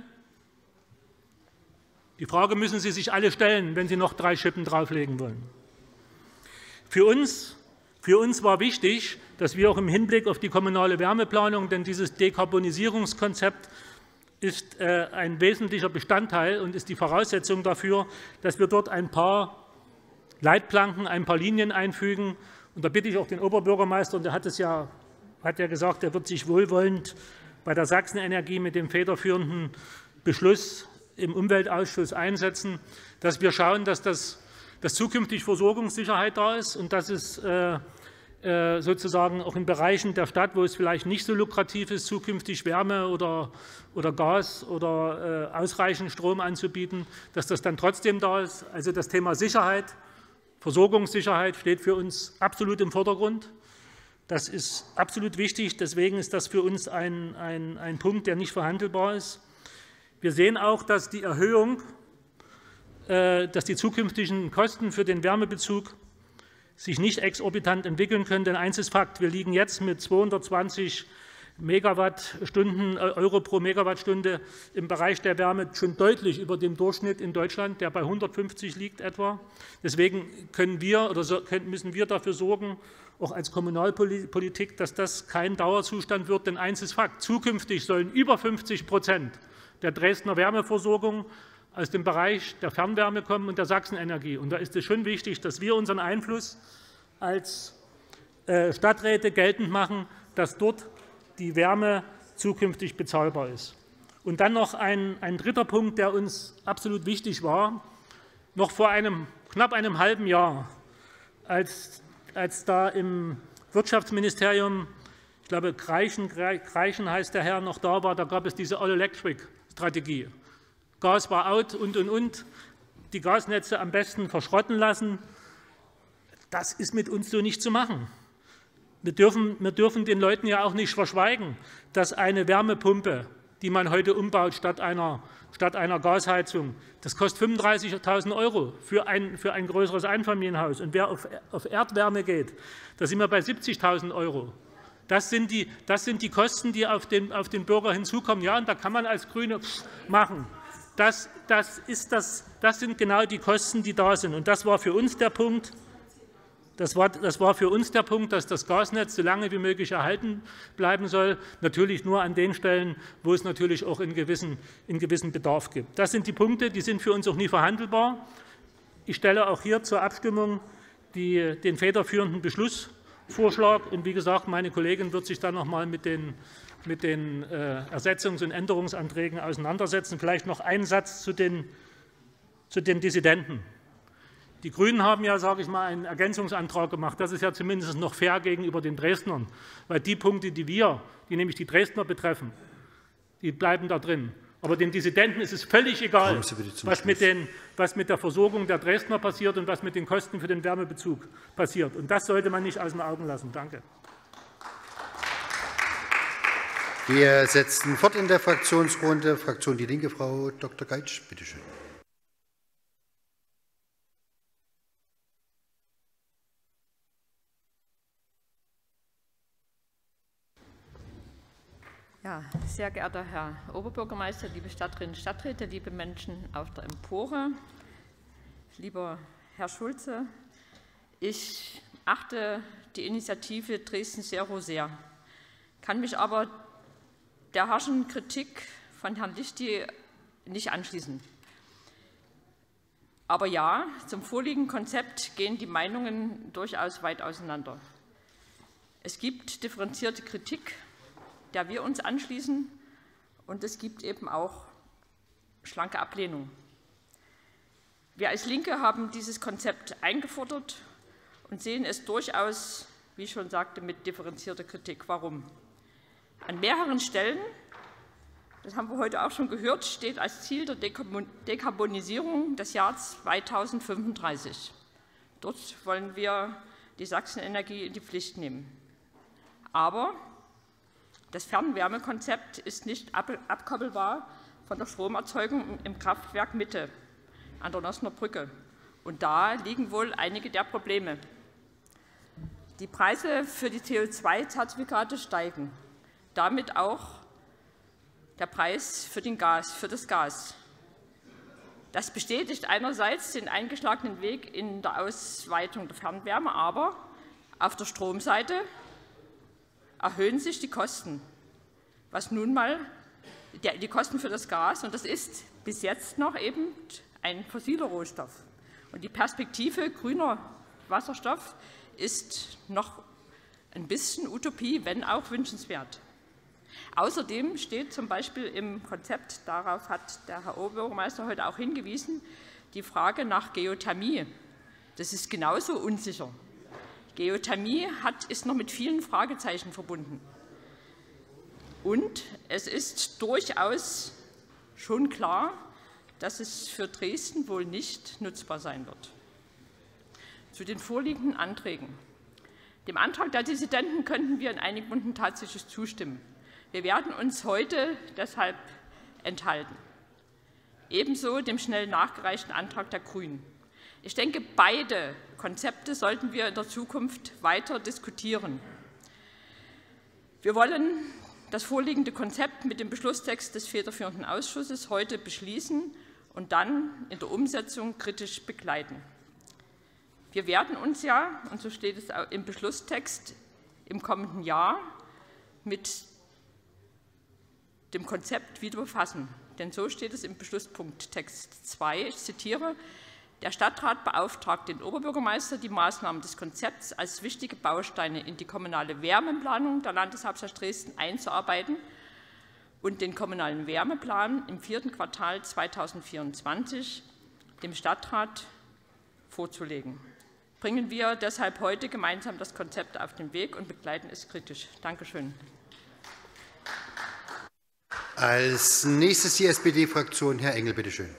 Die Frage müssen Sie sich alle stellen, wenn Sie noch 3 Schippen drauflegen wollen. Für uns war wichtig, dass wir auch im Hinblick auf die kommunale Wärmeplanung, denn dieses Dekarbonisierungskonzept ist ein wesentlicher Bestandteil und ist die Voraussetzung dafür, dass wir dort ein paar Leitplanken, ein paar Linien einfügen. Und da bitte ich auch den Oberbürgermeister, und der hat ja gesagt, er wird sich wohlwollend bei der Sachsenenergie mit dem federführenden Beschluss im Umweltausschuss einsetzen, dass wir schauen, dass zukünftig Versorgungssicherheit da ist und dass es sozusagen auch in Bereichen der Stadt, wo es vielleicht nicht so lukrativ ist, zukünftig Wärme oder Gas oder ausreichend Strom anzubieten, dass das dann trotzdem da ist. Also das Thema Sicherheit, Versorgungssicherheit steht für uns absolut im Vordergrund. Das ist absolut wichtig. Deswegen ist das für uns ein Punkt, der nicht verhandelbar ist. Wir sehen auch, dass die Erhöhung, dass die zukünftigen Kosten für den Wärmebezug sich nicht exorbitant entwickeln können. Denn eins ist Fakt, wir liegen jetzt mit 220 Euro pro Megawattstunde im Bereich der Wärme schon deutlich über dem Durchschnitt in Deutschland, der bei 150 liegt etwa. Deswegen müssen wir dafür sorgen, auch als Kommunalpolitik, dass das kein Dauerzustand wird. Denn eins ist Fakt, zukünftig sollen über 50% der Dresdner Wärmeversorgung aus dem Bereich der Fernwärme kommen und der Sachsenenergie. Und da ist es schon wichtig, dass wir unseren Einfluss als Stadträte geltend machen, dass dort die Wärme zukünftig bezahlbar ist. Und dann noch ein dritter Punkt, der uns absolut wichtig war. Noch vor knapp einem halben Jahr, als da im Wirtschaftsministerium, ich glaube Kreichen heißt der Herr, noch da war, da gab es diese All-Electric-Strategie. Gas war out und. Die Gasnetze am besten verschrotten lassen. Das ist mit uns so nicht zu machen. Wir dürfen den Leuten ja auch nicht verschweigen, dass eine Wärmepumpe, die man heute umbaut statt einer Gasheizung, das kostet 35.000 € für ein größeres Einfamilienhaus. Und wer auf Erdwärme geht, da sind wir bei 70.000 €. Das sind die Kosten, die auf den Bürger hinzukommen. Ja, und da kann man als Grüne machen. Das sind genau die Kosten, die da sind. Und das war für uns der Punkt. Das war für uns der Punkt, dass das Gasnetz so lange wie möglich erhalten bleiben soll. Natürlich nur an den Stellen, wo es natürlich auch einen gewissen Bedarf gibt. Das sind die Punkte, die sind für uns auch nie verhandelbar. Ich stelle auch hier zur Abstimmung den federführenden Beschlussvorschlag. Und wie gesagt, meine Kollegin wird sich dann noch mal mit den Ersetzungs- und Änderungsanträgen auseinandersetzen. Vielleicht noch einen Satz zu den Dissidenten. Die Grünen haben ja, sage ich mal, einen Ergänzungsantrag gemacht. Das ist ja zumindest noch fair gegenüber den Dresdnern, weil die Punkte, die nämlich die Dresdner betreffen, die bleiben da drin. Aber den Dissidenten ist es völlig egal, was mit der Versorgung der Dresdner passiert und was mit den Kosten für den Wärmebezug passiert. Und das sollte man nicht aus den Augen lassen. Danke. Wir setzen fort in der Fraktionsrunde. Fraktion Die Linke, Frau Dr. Geitsch, bitte schön. Ja, sehr geehrter Herr Oberbürgermeister, liebe Stadträtinnen und Stadträte, liebe Menschen auf der Empore, lieber Herr Schulze, ich achte die Initiative Dresden Zero sehr, kann mich aber der harschen Kritik von Herrn Lichty nicht anschließen. Aber ja, zum vorliegenden Konzept gehen die Meinungen durchaus weit auseinander. Es gibt differenzierte Kritik, der wir uns anschließen, und es gibt eben auch schlanke Ablehnung. Wir als Linke haben dieses Konzept eingefordert und sehen es durchaus, wie ich schon sagte, mit differenzierter Kritik. Warum? An mehreren Stellen das haben wir heute auch schon gehört, steht als Ziel der Dekarbonisierung das Jahr 2035. Dort wollen wir die Sachsenenergie in die Pflicht nehmen. Aber das Fernwärmekonzept ist nicht abkoppelbar von der Stromerzeugung im Kraftwerk Mitte an der Nossener Brücke. Und da liegen wohl einige der Probleme. Die Preise für die CO2-Zertifikate steigen, damit auch der Preis für das Gas. Das bestätigt einerseits den eingeschlagenen Weg in der Ausweitung der Fernwärme, aber auf der Stromseite erhöhen sich die Kosten, was nun mal die Kosten für das Gas, und das ist bis jetzt noch eben ein fossiler Rohstoff. Und die Perspektive grüner Wasserstoff ist noch ein bisschen Utopie, wenn auch wünschenswert. Außerdem steht zum Beispiel im Konzept, darauf hat der Herr Oberbürgermeister heute auch hingewiesen, die Frage nach Geothermie. Das ist genauso unsicher. Geothermie ist noch mit vielen Fragezeichen verbunden. Und es ist durchaus schon klar, dass es für Dresden wohl nicht nutzbar sein wird. Zu den vorliegenden Anträgen. Dem Antrag der Dissidenten könnten wir in einigen Punkten tatsächlich zustimmen. Wir werden uns heute deshalb enthalten. Ebenso dem schnell nachgereichten Antrag der Grünen. Ich denke, beide Konzepte sollten wir in der Zukunft weiter diskutieren. Wir wollen das vorliegende Konzept mit dem Beschlusstext des federführenden Ausschusses heute beschließen und dann in der Umsetzung kritisch begleiten. Wir werden uns ja, und so steht es im Beschlusstext, im kommenden Jahr mit dem Konzept wieder befassen. Denn so steht es im Beschlusspunkt Text 2, ich zitiere, der Stadtrat beauftragt den Oberbürgermeister, die Maßnahmen des Konzepts als wichtige Bausteine in die kommunale Wärmeplanung der Landeshauptstadt Dresden einzuarbeiten und den kommunalen Wärmeplan im 4. Quartal 2024 dem Stadtrat vorzulegen. Bringen wir deshalb heute gemeinsam das Konzept auf den Weg und begleiten es kritisch. Dankeschön. Als nächstes die SPD-Fraktion. Herr Engel, bitte schön.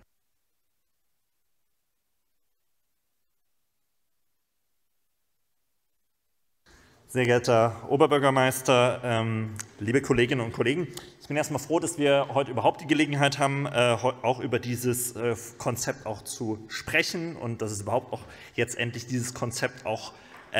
Sehr geehrter Oberbürgermeister, liebe Kolleginnen und Kollegen, ich bin erst mal froh, dass wir heute überhaupt die Gelegenheit haben, auch über dieses Konzept auch zu sprechen und dass es überhaupt auch jetzt endlich dieses Konzept auch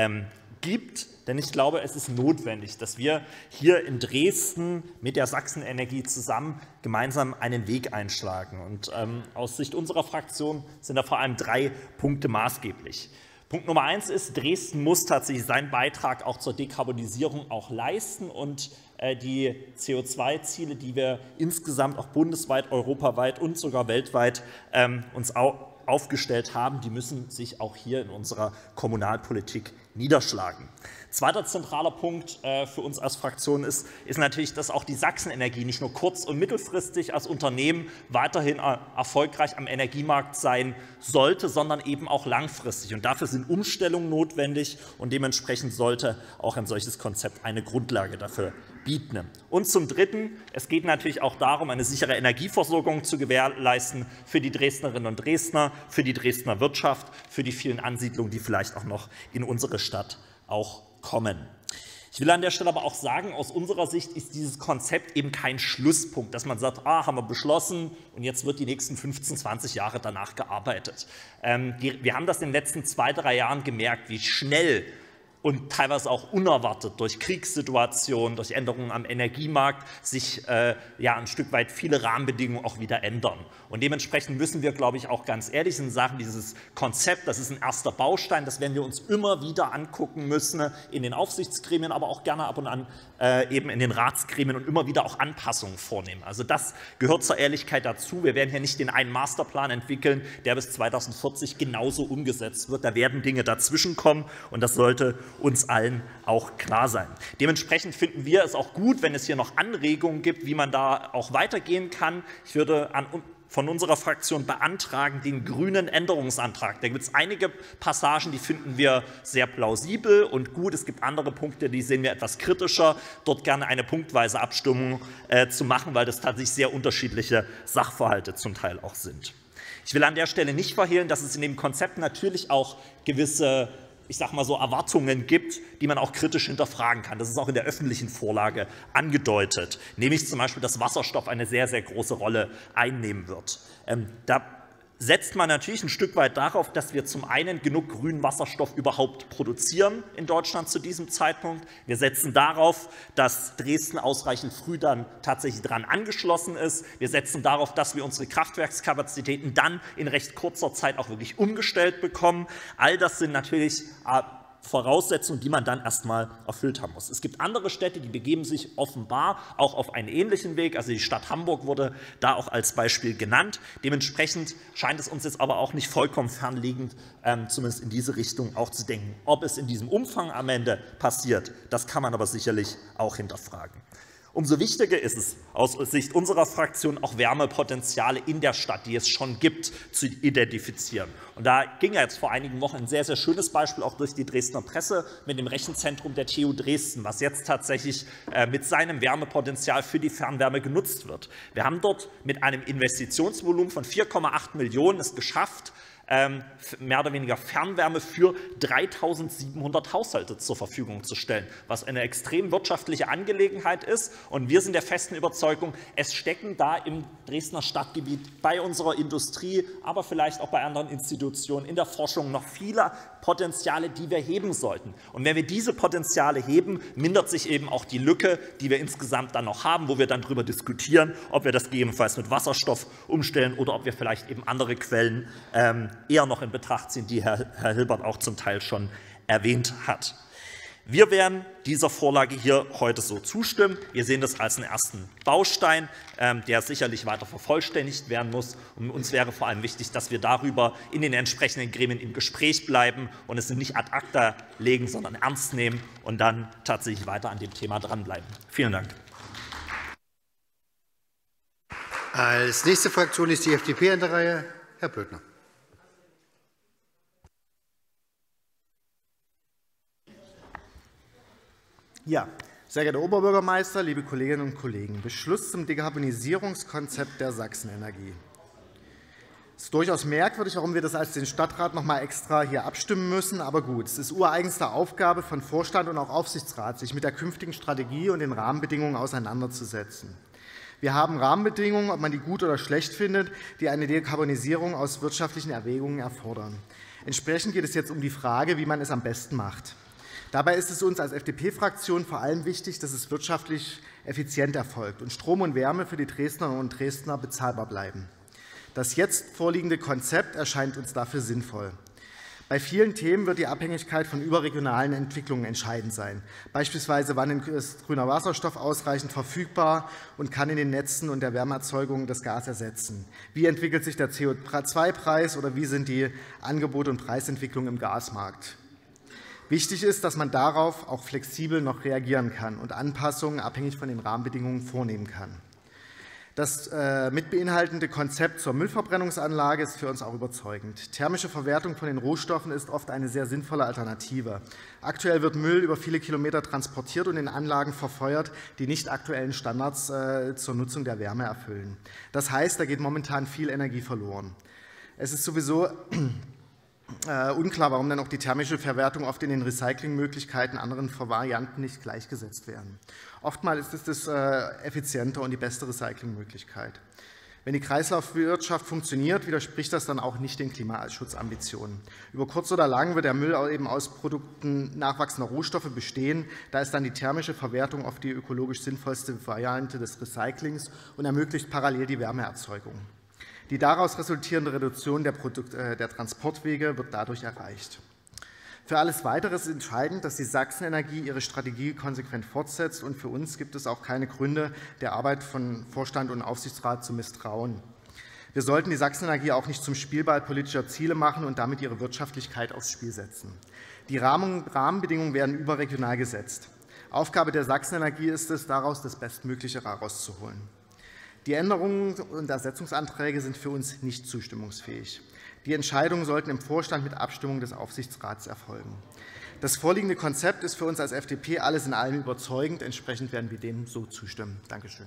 gibt. Denn ich glaube, es ist notwendig, dass wir hier in Dresden mit der Sachsenenergie zusammen gemeinsam einen Weg einschlagen. Und aus Sicht unserer Fraktion sind da vor allem 3 Punkte maßgeblich. Punkt Nummer 1 ist, Dresden muss tatsächlich seinen Beitrag auch zur Dekarbonisierung auch leisten und die CO2-Ziele, die wir insgesamt auch bundesweit, europaweit und sogar weltweit uns aufgestellt haben, die müssen sich auch hier in unserer Kommunalpolitik niederschlagen. Zweiter zentraler Punkt für uns als Fraktion ist natürlich, dass auch die Sachsenenergie nicht nur kurz- und mittelfristig als Unternehmen weiterhin erfolgreich am Energiemarkt sein sollte, sondern eben auch langfristig. Und dafür sind Umstellungen notwendig und dementsprechend sollte auch ein solches Konzept eine Grundlage dafür bieten. Und zum Dritten, es geht natürlich auch darum, eine sichere Energieversorgung zu gewährleisten für die Dresdnerinnen und Dresdner, für die Dresdner Wirtschaft, für die vielen Ansiedlungen, die vielleicht auch noch in unsere Stadt auch kommen. Ich will an der Stelle aber auch sagen, aus unserer Sicht ist dieses Konzept eben kein Schlusspunkt, dass man sagt, haben wir beschlossen und jetzt wird die nächsten 15, 20 Jahre danach gearbeitet. Wir haben das in den letzten 2, 3 Jahren gemerkt, wie schnell und teilweise auch unerwartet durch Kriegssituationen, durch Änderungen am Energiemarkt sich ein Stück weit viele Rahmenbedingungen auch wieder ändern. Und dementsprechend müssen wir, glaube ich, auch ganz ehrlich in Sachen dieses Konzept, das ist ein erster Baustein, das werden wir uns immer wieder angucken müssen in den Aufsichtsgremien, aber auch gerne ab und an eben in den Ratsgremien und immer wieder auch Anpassungen vornehmen. Also das gehört zur Ehrlichkeit dazu. Wir werden hier nicht den einen Masterplan entwickeln, der bis 2040 genauso umgesetzt wird. Da werden Dinge dazwischen kommen und das sollte uns allen auch klar sein. Dementsprechend finden wir es auch gut, wenn es hier noch Anregungen gibt, wie man da auch weitergehen kann. Ich würde von unserer Fraktion beantragen den grünen Änderungsantrag. Da gibt es einige Passagen, die finden wir sehr plausibel und gut. Es gibt andere Punkte, die sehen wir etwas kritischer. Dort gerne eine punktweise Abstimmung zu machen, weil das tatsächlich sehr unterschiedliche Sachverhalte zum Teil auch sind. Ich will an der Stelle nicht verhehlen, dass es in dem Konzept natürlich auch gewisse, ich sage mal so, Erwartungen gibt, die man auch kritisch hinterfragen kann. Das ist auch in der öffentlichen Vorlage angedeutet, nämlich zum Beispiel, dass Wasserstoff eine sehr, sehr große Rolle einnehmen wird. Da setzt man natürlich ein Stück weit darauf, dass wir zum einen genug grünen Wasserstoff überhaupt produzieren in Deutschland zu diesem Zeitpunkt. Wir setzen darauf, dass Dresden ausreichend früh dann tatsächlich dran angeschlossen ist. Wir setzen darauf, dass wir unsere Kraftwerkskapazitäten dann in recht kurzer Zeit auch wirklich umgestellt bekommen. All das sind natürlich Voraussetzungen, die man dann erstmal erfüllt haben muss. Es gibt andere Städte, die begeben sich offenbar auch auf einen ähnlichen Weg. Also die Stadt Hamburg wurde da auch als Beispiel genannt. Dementsprechend scheint es uns jetzt aber auch nicht vollkommen fernliegend, zumindest in diese Richtung auch zu denken. Ob es in diesem Umfang am Ende passiert, das kann man aber sicherlich auch hinterfragen. Umso wichtiger ist es aus Sicht unserer Fraktion, auch Wärmepotenziale in der Stadt, die es schon gibt, zu identifizieren. Und da ging ja jetzt vor einigen Wochen ein sehr, sehr schönes Beispiel auch durch die Dresdner Presse mit dem Rechenzentrum der TU Dresden, was jetzt tatsächlich mit seinem Wärmepotenzial für die Fernwärme genutzt wird. Wir haben dort mit einem Investitionsvolumen von 4,8 Millionen es geschafft, mehr oder weniger Fernwärme für 3.700 Haushalte zur Verfügung zu stellen, was eine extrem wirtschaftliche Angelegenheit ist. Und wir sind der festen Überzeugung, es stecken da im Dresdner Stadtgebiet bei unserer Industrie, aber vielleicht auch bei anderen Institutionen in der Forschung noch viele Potenziale, die wir heben sollten. Und wenn wir diese Potenziale heben, mindert sich eben auch die Lücke, die wir insgesamt dann noch haben, wo wir dann darüber diskutieren, ob wir das gegebenenfalls mit Wasserstoff umstellen oder ob wir vielleicht eben andere Quellen eher noch in Betracht ziehen, die Herr Hilbert auch zum Teil schon erwähnt hat. Wir werden dieser Vorlage hier heute so zustimmen. Wir sehen das als einen ersten Baustein, der sicherlich weiter vervollständigt werden muss. Und uns wäre vor allem wichtig, dass wir darüber in den entsprechenden Gremien im Gespräch bleiben und es nicht ad acta legen, sondern ernst nehmen und dann tatsächlich weiter an dem Thema dranbleiben. Vielen Dank. Als nächste Fraktion ist die FDP an der Reihe. Herr Blödner. Ja, sehr geehrter Oberbürgermeister, liebe Kolleginnen und Kollegen, Beschluss zum Dekarbonisierungskonzept der Sachsenenergie. Es ist durchaus merkwürdig, warum wir das als den Stadtrat noch mal extra hier abstimmen müssen, aber gut, es ist ureigenste Aufgabe von Vorstand und auch Aufsichtsrat, sich mit der künftigen Strategie und den Rahmenbedingungen auseinanderzusetzen. Wir haben Rahmenbedingungen, ob man die gut oder schlecht findet, die eine Dekarbonisierung aus wirtschaftlichen Erwägungen erfordern. Entsprechend geht es jetzt um die Frage, wie man es am besten macht. Dabei ist es uns als FDP-Fraktion vor allem wichtig, dass es wirtschaftlich effizient erfolgt und Strom und Wärme für die Dresdnerinnen und Dresdner bezahlbar bleiben. Das jetzt vorliegende Konzept erscheint uns dafür sinnvoll. Bei vielen Themen wird die Abhängigkeit von überregionalen Entwicklungen entscheidend sein. Beispielsweise, wann ist grüner Wasserstoff ausreichend verfügbar und kann in den Netzen und der Wärmeerzeugung das Gas ersetzen? Wie entwickelt sich der CO2-Preis oder wie sind die Angebot- und Preisentwicklungen im Gasmarkt? Wichtig ist, dass man darauf auch flexibel noch reagieren kann und Anpassungen abhängig von den Rahmenbedingungen vornehmen kann. Das mitbeinhaltende Konzept zur Müllverbrennungsanlage ist für uns auch überzeugend. Thermische Verwertung von den Rohstoffen ist oft eine sehr sinnvolle Alternative. Aktuell wird Müll über viele Kilometer transportiert und in Anlagen verfeuert, die nicht aktuellen Standards zur Nutzung der Wärme erfüllen. Das heißt, da geht momentan viel Energie verloren. Es ist sowieso unklar, warum dann auch die thermische Verwertung oft in den Recyclingmöglichkeiten anderen Varianten nicht gleichgesetzt werden. Oftmals ist es effizienter und die beste Recyclingmöglichkeit. Wenn die Kreislaufwirtschaft funktioniert, widerspricht das dann auch nicht den Klimaschutzambitionen. Über kurz oder lang wird der Müll eben aus Produkten nachwachsender Rohstoffe bestehen. Da ist dann die thermische Verwertung oft die ökologisch sinnvollste Variante des Recyclings und ermöglicht parallel die Wärmeerzeugung. Die daraus resultierende Reduktion der Transportwege wird dadurch erreicht. Für alles Weitere ist entscheidend, dass die Sachsenenergie ihre Strategie konsequent fortsetzt, und für uns gibt es auch keine Gründe, der Arbeit von Vorstand und Aufsichtsrat zu misstrauen. Wir sollten die Sachsenenergie auch nicht zum Spielball politischer Ziele machen und damit ihre Wirtschaftlichkeit aufs Spiel setzen. Die Rahmenbedingungen werden überregional gesetzt. Aufgabe der Sachsenenergie ist es, daraus das Bestmögliche herauszuholen. Die Änderungen und Ersetzungsanträge sind für uns nicht zustimmungsfähig. Die Entscheidungen sollten im Vorstand mit Abstimmung des Aufsichtsrats erfolgen. Das vorliegende Konzept ist für uns als FDP alles in allem überzeugend. Entsprechend werden wir dem so zustimmen. Danke schön.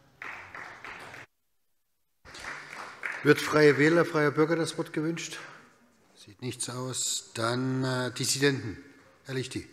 Wird Freie Wähler, Freier Bürger das Wort gewünscht? Sieht nichts aus. Dann Dissidenten. Herr Lichty.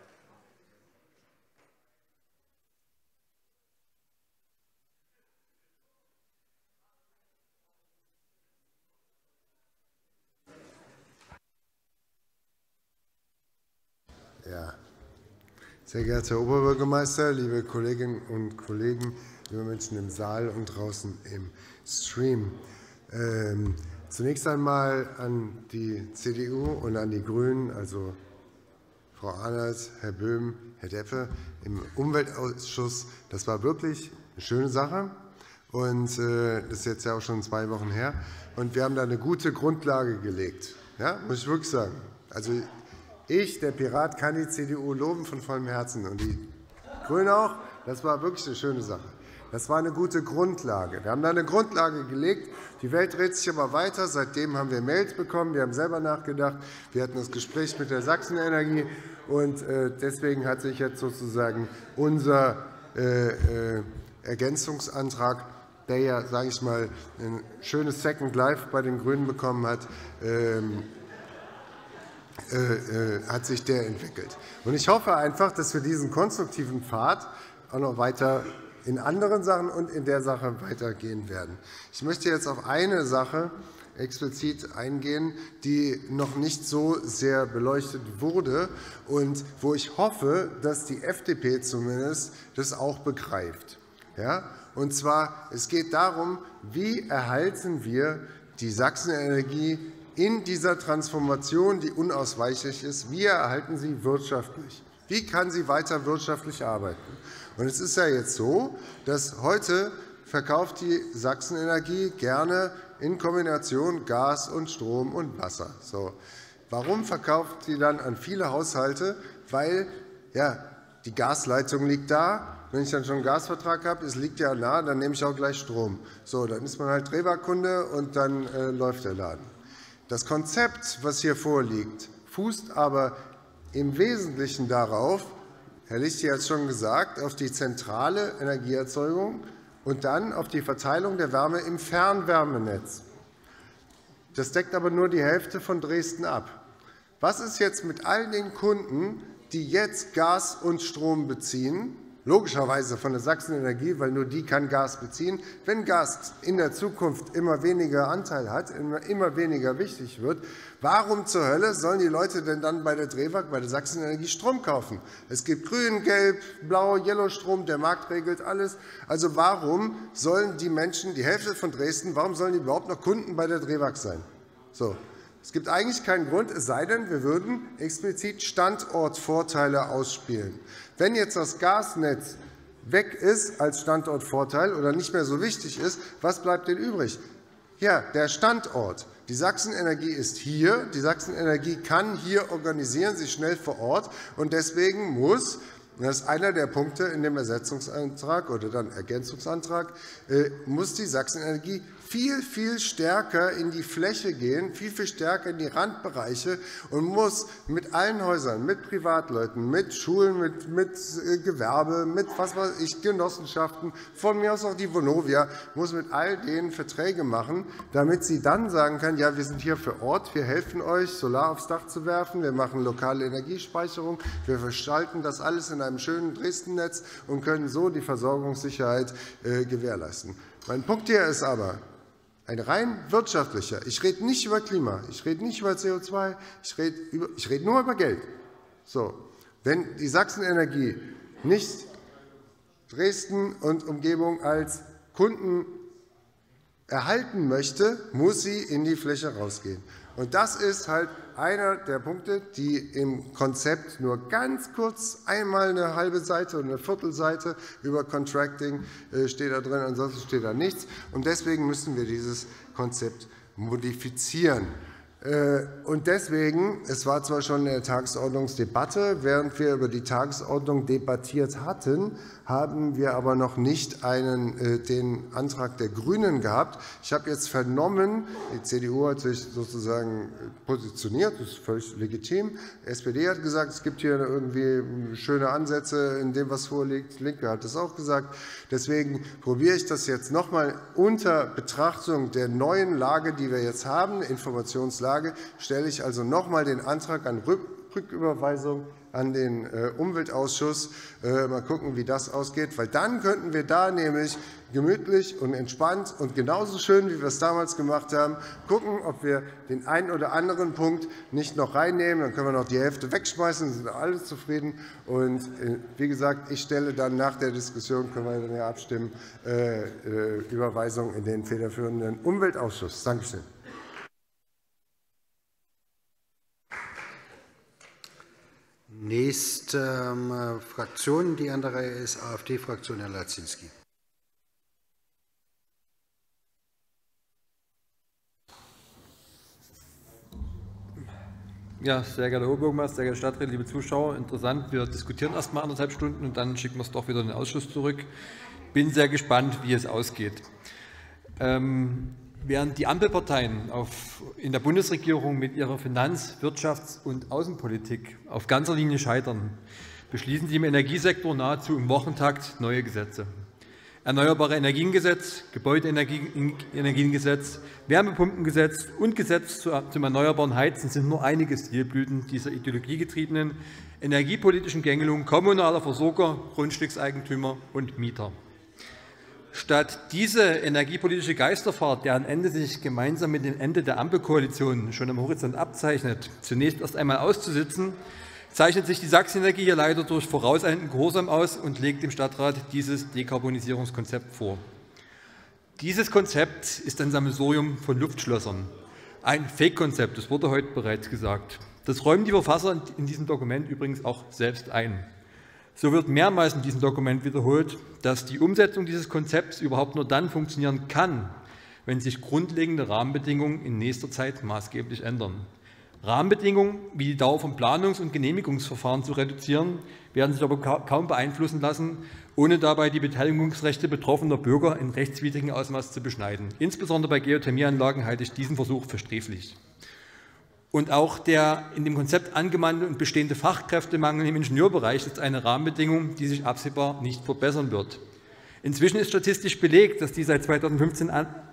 Ja. Sehr geehrter Herr Oberbürgermeister, liebe Kolleginnen und Kollegen, liebe Menschen im Saal und draußen im Stream. Zunächst einmal an die CDU und an die GRÜNEN, also Frau Arnold, Herr Böhm, Herr Deppe im Umweltausschuss. Das war wirklich eine schöne Sache. Und das ist jetzt ja auch schon 2 Wochen her. Und wir haben da eine gute Grundlage gelegt. Ja, muss ich wirklich sagen. Also ich, der Pirat, kann die CDU loben von vollem Herzen und die GRÜNEN auch. Das war wirklich eine schöne Sache. Das war eine gute Grundlage. Wir haben da eine Grundlage gelegt. Die Welt dreht sich aber weiter. Seitdem haben wir Mails bekommen. Wir haben selber nachgedacht. Wir hatten das Gespräch mit der Sachsenenergie. Und deswegen hat sich jetzt sozusagen unser Ergänzungsantrag, der ja, sage ich mal, ein schönes Second Life bei den GRÜNEN bekommen hat, hat sich der entwickelt. Und ich hoffe einfach, dass wir diesen konstruktiven Pfad auch noch weiter in anderen Sachen und in der Sache weitergehen werden. Ich möchte jetzt auf eine Sache explizit eingehen, die noch nicht so sehr beleuchtet wurde und wo ich hoffe, dass die FDP zumindest das auch begreift. Ja? Und zwar, es geht darum, wie erhalten wir die Sachsenenergie in dieser Transformation, die unausweichlich ist, wie erhalten sie wirtschaftlich? Wie kann sie weiter wirtschaftlich arbeiten? Und es ist ja jetzt so, dass heute verkauft die Sachsenenergie gerne in Kombination Gas und Strom und Wasser. So. Warum verkauft sie dann an viele Haushalte? Weil ja, die Gasleitung liegt da. Wenn ich dann schon einen Gasvertrag habe, es liegt ja nah, dann nehme ich auch gleich Strom. So, dann ist man halt Rewe-Kunde und dann läuft der Laden. Das Konzept, was hier vorliegt, fußt aber im Wesentlichen darauf, Herr Lichty hat es schon gesagt, auf die zentrale Energieerzeugung und dann auf die Verteilung der Wärme im Fernwärmenetz. Das deckt aber nur die Hälfte von Dresden ab. Was ist jetzt mit all den Kunden, die jetzt Gas und Strom beziehen? Logischerweise von der Sachsenenergie, weil nur die kann Gas beziehen. Wenn Gas in der Zukunft immer weniger Anteil hat, immer weniger wichtig wird, warum zur Hölle sollen die Leute denn dann bei der DREWAG, bei der Sachsenenergie Strom kaufen? Es gibt Grün, Gelb, Blau, Yellow-Strom, der Markt regelt alles. Also warum sollen die Menschen, die Hälfte von Dresden, warum sollen die überhaupt noch Kunden bei der DREWAG sein? So. Es gibt eigentlich keinen Grund, es sei denn, wir würden explizit Standortvorteile ausspielen. Wenn jetzt das Gasnetz weg ist als Standortvorteil oder nicht mehr so wichtig ist, was bleibt denn übrig? Ja, der Standort. Die Sachsenenergie ist hier. Die Sachsenenergie kann hier organisieren, sie schnell vor Ort. Und deswegen muss, das ist einer der Punkte in dem Ersetzungsantrag oder dann Ergänzungsantrag, muss die Sachsenenergie viel, viel stärker in die Fläche gehen, viel, viel stärker in die Randbereiche und muss mit allen Häusern, mit Privatleuten, mit Schulen, mit Gewerbe, mit was weiß ich, Genossenschaften, von mir aus auch die Vonovia, muss mit all denen Verträge machen, damit sie dann sagen kann, ja, wir sind hier für Ort, wir helfen euch, Solar aufs Dach zu werfen, wir machen lokale Energiespeicherung, wir verschalten das alles in einem schönen Dresden-Netz und können so die Versorgungssicherheit gewährleisten. Mein Punkt hier ist aber, ein rein wirtschaftlicher. Ich rede nicht über Klima, ich rede nicht über CO2, ich rede nur über Geld. So, wenn die Sachsenenergie nicht Dresden und Umgebung als Kunden erhalten möchte, muss sie in die Fläche rausgehen. Und das ist halt einer der Punkte, die im Konzept nur ganz kurz einmal eine halbe Seite oder eine Viertelseite über Contracting steht da drin, ansonsten steht da nichts. Und deswegen müssen wir dieses Konzept modifizieren. Und deswegen, es war zwar schon eine Tagesordnungsdebatte, während wir über die Tagesordnung debattiert hatten, haben wir aber noch nicht den Antrag der GRÜNEN gehabt. Ich habe jetzt vernommen, die CDU hat sich sozusagen positioniert, das ist völlig legitim. Die SPD hat gesagt, es gibt hier irgendwie schöne Ansätze in dem, was vorliegt. Die Linke hat das auch gesagt. Deswegen probiere ich das jetzt noch einmal unter Betrachtung der neuen Lage, die wir jetzt haben, Informationslage, stelle ich also noch einmal den Antrag an Rücküberweisung an den Umweltausschuss. Mal gucken, wie das ausgeht, weil dann könnten wir da nämlich gemütlich und entspannt und genauso schön, wie wir es damals gemacht haben, gucken, ob wir den einen oder anderen Punkt nicht noch reinnehmen. Dann können wir noch die Hälfte wegschmeißen, sind alle zufrieden. Und wie gesagt, ich stelle dann nach der Diskussion, können wir dann ja abstimmen, Überweisung in den federführenden Umweltausschuss. Dankeschön. Nächste Fraktion, die an der Reihe ist, AfD-Fraktion, Herr Latzinski. Ja, sehr geehrter Oberbürgermeister, sehr geehrte Stadträte, liebe Zuschauer, interessant. Wir diskutieren erst mal 1,5 Stunden und dann schicken wir es doch wieder in den Ausschuss zurück. Bin sehr gespannt, wie es ausgeht. Während die Ampelparteien in der Bundesregierung mit ihrer Finanz-, Wirtschafts- und Außenpolitik auf ganzer Linie scheitern, beschließen sie im Energiesektor nahezu im Wochentakt neue Gesetze. Erneuerbare Energiengesetz, Gebäudeenergiengesetz, Wärmepumpengesetz und Gesetz zum erneuerbaren Heizen sind nur einige Stilblüten dieser ideologiegetriebenen energiepolitischen Gängelung kommunaler Versorger, Grundstückseigentümer und Mieter. Statt diese energiepolitische Geisterfahrt, deren Ende sich gemeinsam mit dem Ende der Ampelkoalition schon am Horizont abzeichnet, zunächst erst einmal auszusitzen, zeichnet sich die Sachsenenergie hier leider durch vorauseilenden Gehorsam aus und legt dem Stadtrat dieses Dekarbonisierungskonzept vor. Dieses Konzept ist ein Sammelsurium von Luftschlössern. Ein Fake-Konzept, das wurde heute bereits gesagt. Das räumen die Verfasser in diesem Dokument übrigens auch selbst ein. So wird mehrmals in diesem Dokument wiederholt, dass die Umsetzung dieses Konzepts überhaupt nur dann funktionieren kann, wenn sich grundlegende Rahmenbedingungen in nächster Zeit maßgeblich ändern. Rahmenbedingungen wie die Dauer von Planungs- und Genehmigungsverfahren zu reduzieren, werden sich aber kaum beeinflussen lassen, ohne dabei die Beteiligungsrechte betroffener Bürger in rechtswidrigem Ausmaß zu beschneiden. Insbesondere bei Geothermieanlagen halte ich diesen Versuch für sträflich. Und auch der in dem Konzept angemahnte und bestehende Fachkräftemangel im Ingenieurbereich ist eine Rahmenbedingung, die sich absehbar nicht verbessern wird. Inzwischen ist statistisch belegt, dass die seit 2015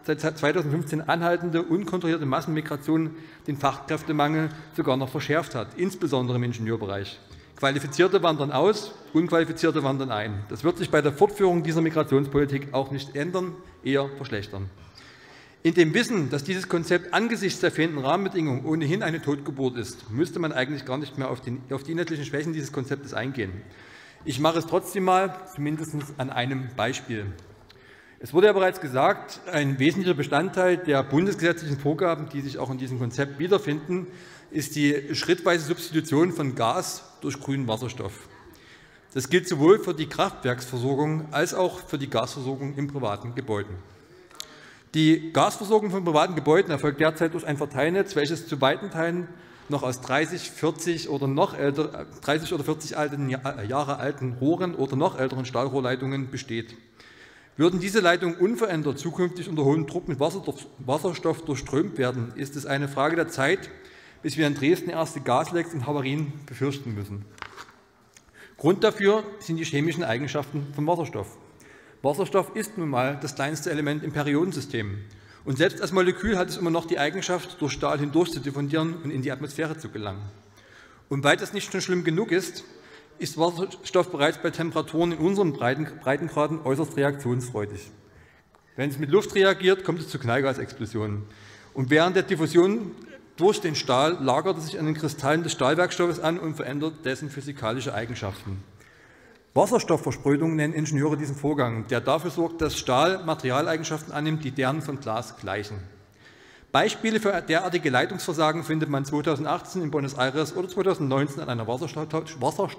anhaltende unkontrollierte Massenmigration den Fachkräftemangel sogar noch verschärft hat, insbesondere im Ingenieurbereich. Qualifizierte wandern aus, Unqualifizierte wandern ein. Das wird sich bei der Fortführung dieser Migrationspolitik auch nicht ändern, eher verschlechtern. In dem Wissen, dass dieses Konzept angesichts der fehlenden Rahmenbedingungen ohnehin eine Totgeburt ist, müsste man eigentlich gar nicht mehr auf die inhaltlichen Schwächen dieses Konzeptes eingehen. Ich mache es trotzdem mal, zumindest an einem Beispiel. Es wurde ja bereits gesagt, ein wesentlicher Bestandteil der bundesgesetzlichen Vorgaben, die sich auch in diesem Konzept wiederfinden, ist die schrittweise Substitution von Gas durch grünen Wasserstoff. Das gilt sowohl für die Kraftwerksversorgung als auch für die Gasversorgung in privaten Gebäuden. Die Gasversorgung von privaten Gebäuden erfolgt derzeit durch ein Verteilnetz, welches zu weiten Teilen noch aus 30, 40 oder 40 Jahre alten Rohren oder noch älteren Stahlrohrleitungen besteht. Würden diese Leitungen unverändert zukünftig unter hohem Druck mit Wasserstoff durchströmt werden, ist es eine Frage der Zeit, bis wir in Dresden erste Gaslecks und Havarien befürchten müssen. Grund dafür sind die chemischen Eigenschaften von Wasserstoff. Wasserstoff ist nun einmal das kleinste Element im Periodensystem. Und selbst als Molekül hat es immer noch die Eigenschaft, durch Stahl hindurch zu diffundieren und in die Atmosphäre zu gelangen. Und weil das nicht schon schlimm genug ist Wasserstoff bereits bei Temperaturen in unseren Breitengraden äußerst reaktionsfreudig. Wenn es mit Luft reagiert, kommt es zu Knallgasexplosionen. Und während der Diffusion durch den Stahl lagert es sich an den Kristallen des Stahlwerkstoffes an und verändert dessen physikalische Eigenschaften. Wasserstoffversprötung nennen Ingenieure diesen Vorgang, der dafür sorgt, dass Stahl Materialeigenschaften annimmt, die deren von Glas gleichen. Beispiele für derartige Leitungsversagen findet man 2018 in Buenos Aires oder 2019 an einer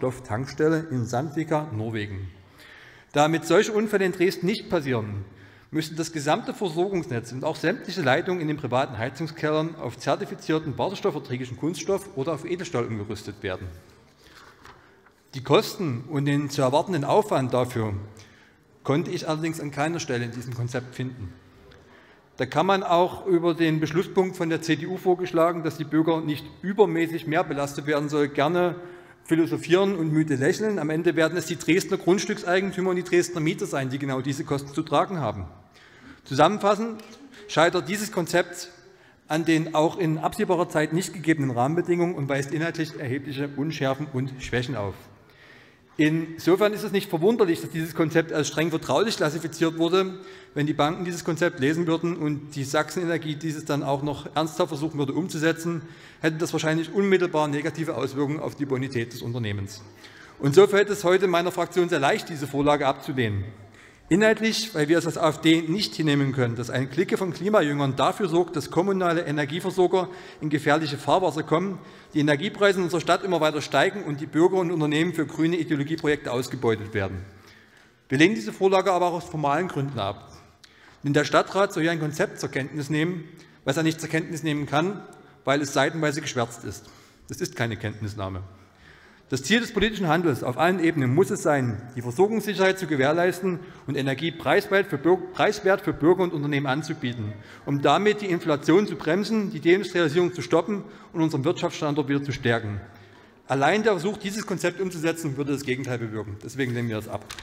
Wasserstofftankstelle in Sandvika, Norwegen. Damit solche Unfälle in Dresden nicht passieren, müsste das gesamte Versorgungsnetz und auch sämtliche Leitungen in den privaten Heizungskellern auf zertifizierten wasserstoffverträglichen Kunststoff oder auf Edelstahl umgerüstet werden. Die Kosten und den zu erwartenden Aufwand dafür konnte ich allerdings an keiner Stelle in diesem Konzept finden. Da kann man auch über den Beschlusspunkt von der CDU vorgeschlagen, dass die Bürger nicht übermäßig mehr belastet werden sollen, gerne philosophieren und müde lächeln. Am Ende werden es die Dresdner Grundstückseigentümer und die Dresdner Mieter sein, die genau diese Kosten zu tragen haben. Zusammenfassend scheitert dieses Konzept an den auch in absehbarer Zeit nicht gegebenen Rahmenbedingungen und weist inhaltlich erhebliche Unschärfen und Schwächen auf. Insofern ist es nicht verwunderlich, dass dieses Konzept als streng vertraulich klassifiziert wurde. Wenn die Banken dieses Konzept lesen würden und die Sachsenenergie dieses dann auch noch ernsthaft versuchen würde umzusetzen, hätte das wahrscheinlich unmittelbar negative Auswirkungen auf die Bonität des Unternehmens. Und so fällt es heute meiner Fraktion sehr leicht, diese Vorlage abzulehnen. Inhaltlich, weil wir es als AfD nicht hinnehmen können, dass eine Clique von Klimajüngern dafür sorgt, dass kommunale Energieversorger in gefährliche Fahrwasser kommen, die Energiepreise in unserer Stadt immer weiter steigen und die Bürger und Unternehmen für grüne Ideologieprojekte ausgebeutet werden. Wir lehnen diese Vorlage aber auch aus formalen Gründen ab. Denn der Stadtrat soll hier ein Konzept zur Kenntnis nehmen, was er nicht zur Kenntnis nehmen kann, weil es seitenweise geschwärzt ist. Das ist keine Kenntnisnahme. Das Ziel des politischen Handels auf allen Ebenen muss es sein, die Versorgungssicherheit zu gewährleisten und Energie preiswert für Bürger und Unternehmen anzubieten, um damit die Inflation zu bremsen, die Deindustrialisierung zu stoppen und unseren Wirtschaftsstandort wieder zu stärken. Allein der Versuch, dieses Konzept umzusetzen, würde das Gegenteil bewirken. Deswegen lehnen wir das ab.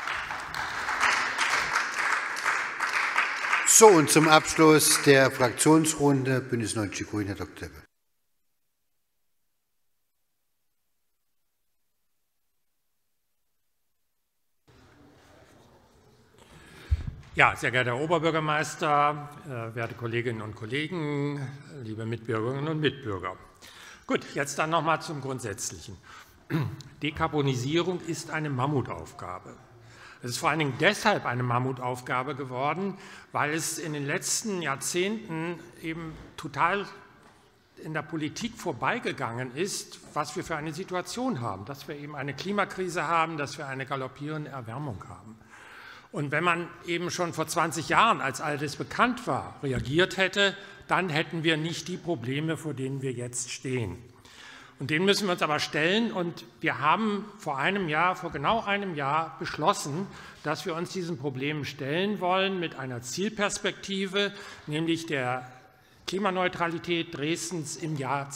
So, und zum Abschluss der Fraktionsrunde Bündnis 90 Die Grünen, Herr Dr. Teppe. Ja, sehr geehrter Herr Oberbürgermeister, werte Kolleginnen und Kollegen, liebe Mitbürgerinnen und Mitbürger. Gut, jetzt dann noch mal zum Grundsätzlichen. Dekarbonisierung ist eine Mammutaufgabe. Es ist vor allen Dingen deshalb eine Mammutaufgabe geworden, weil es in den letzten Jahrzehnten eben total in der Politik vorbeigegangen ist, was wir für eine Situation haben, dass wir eben eine Klimakrise haben, dass wir eine galoppierende Erwärmung haben. Und wenn man eben schon vor 20 Jahren, als all das bekannt war, reagiert hätte, dann hätten wir nicht die Probleme, vor denen wir jetzt stehen. Und denen müssen wir uns aber stellen. Und wir haben vor genau einem Jahr beschlossen, dass wir uns diesen Problemen stellen wollen mit einer Zielperspektive, nämlich der Klimaneutralität Dresdens im Jahr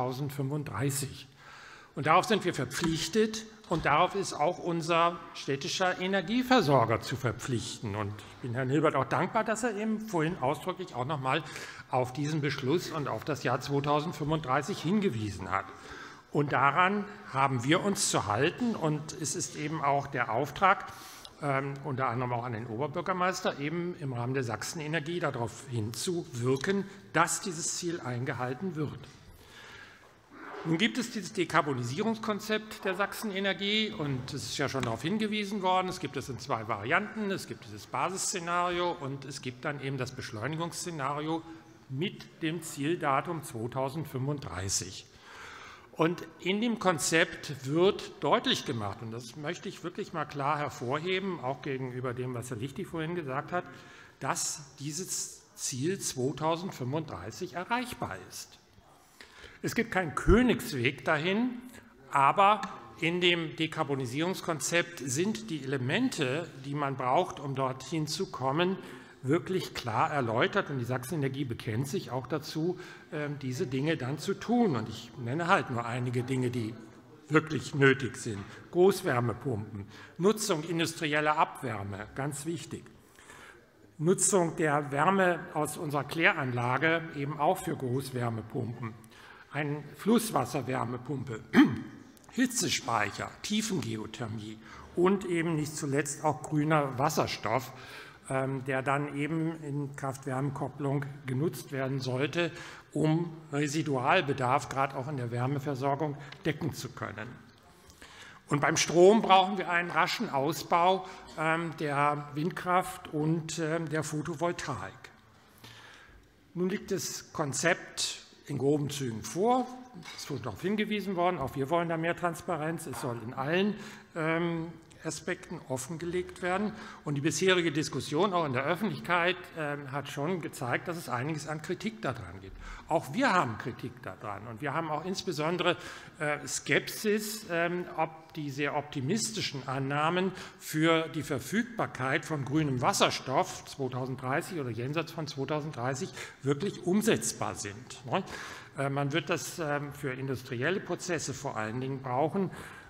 2035. Und darauf sind wir verpflichtet. Und darauf ist auch unser städtischer Energieversorger zu verpflichten. Und ich bin Herrn Hilbert auch dankbar, dass er eben vorhin ausdrücklich auch noch mal auf diesen Beschluss und auf das Jahr 2035 hingewiesen hat. Und daran haben wir uns zu halten. Und es ist eben auch der Auftrag, unter anderem auch an den Oberbürgermeister, eben im Rahmen der Sachsenenergie darauf hinzuwirken, dass dieses Ziel eingehalten wird. Nun gibt es dieses Dekarbonisierungskonzept der Sachsenenergie und es ist ja schon darauf hingewiesen worden, es gibt es in 2 Varianten, es gibt dieses Basisszenario und es gibt dann eben das Beschleunigungsszenario mit dem Zieldatum 2035. Und in dem Konzept wird deutlich gemacht, und das möchte ich wirklich mal klar hervorheben, auch gegenüber dem, was Herr Lichty vorhin gesagt hat, dass dieses Ziel 2035 erreichbar ist. Es gibt keinen Königsweg dahin, aber in dem Dekarbonisierungskonzept sind die Elemente, die man braucht, um dorthin zu kommen, wirklich klar erläutert. Und die Sachsenenergie bekennt sich auch dazu, diese Dinge dann zu tun. Und ich nenne halt nur einige Dinge, die wirklich nötig sind. Großwärmepumpen, Nutzung industrieller Abwärme, ganz wichtig. Nutzung der Wärme aus unserer Kläranlage eben auch für Großwärmepumpen. Eine Flusswasserwärmepumpe, Hitzespeicher, Tiefengeothermie und eben nicht zuletzt auch grüner Wasserstoff, der dann eben in Kraft-Wärme-Kopplung genutzt werden sollte, um Residualbedarf, gerade auch in der Wärmeversorgung, decken zu können. Und beim Strom brauchen wir einen raschen Ausbau der Windkraft und der Photovoltaik. Nun liegt das Konzept in groben Zügen vor. Es wurde darauf hingewiesen worden, auch wir wollen da mehr Transparenz. Es soll in allen Aspekten offengelegt werden. Und die bisherige Diskussion auch in der Öffentlichkeit hat schon gezeigt, dass es einiges an Kritik daran gibt. Auch wir haben Kritik daran und wir haben auch insbesondere Skepsis, ob die sehr optimistischen Annahmen für die Verfügbarkeit von grünem Wasserstoff 2030 oder jenseits von 2030 wirklich umsetzbar sind. Man wird das für industrielle Prozesse vor allen Dingen brauchen.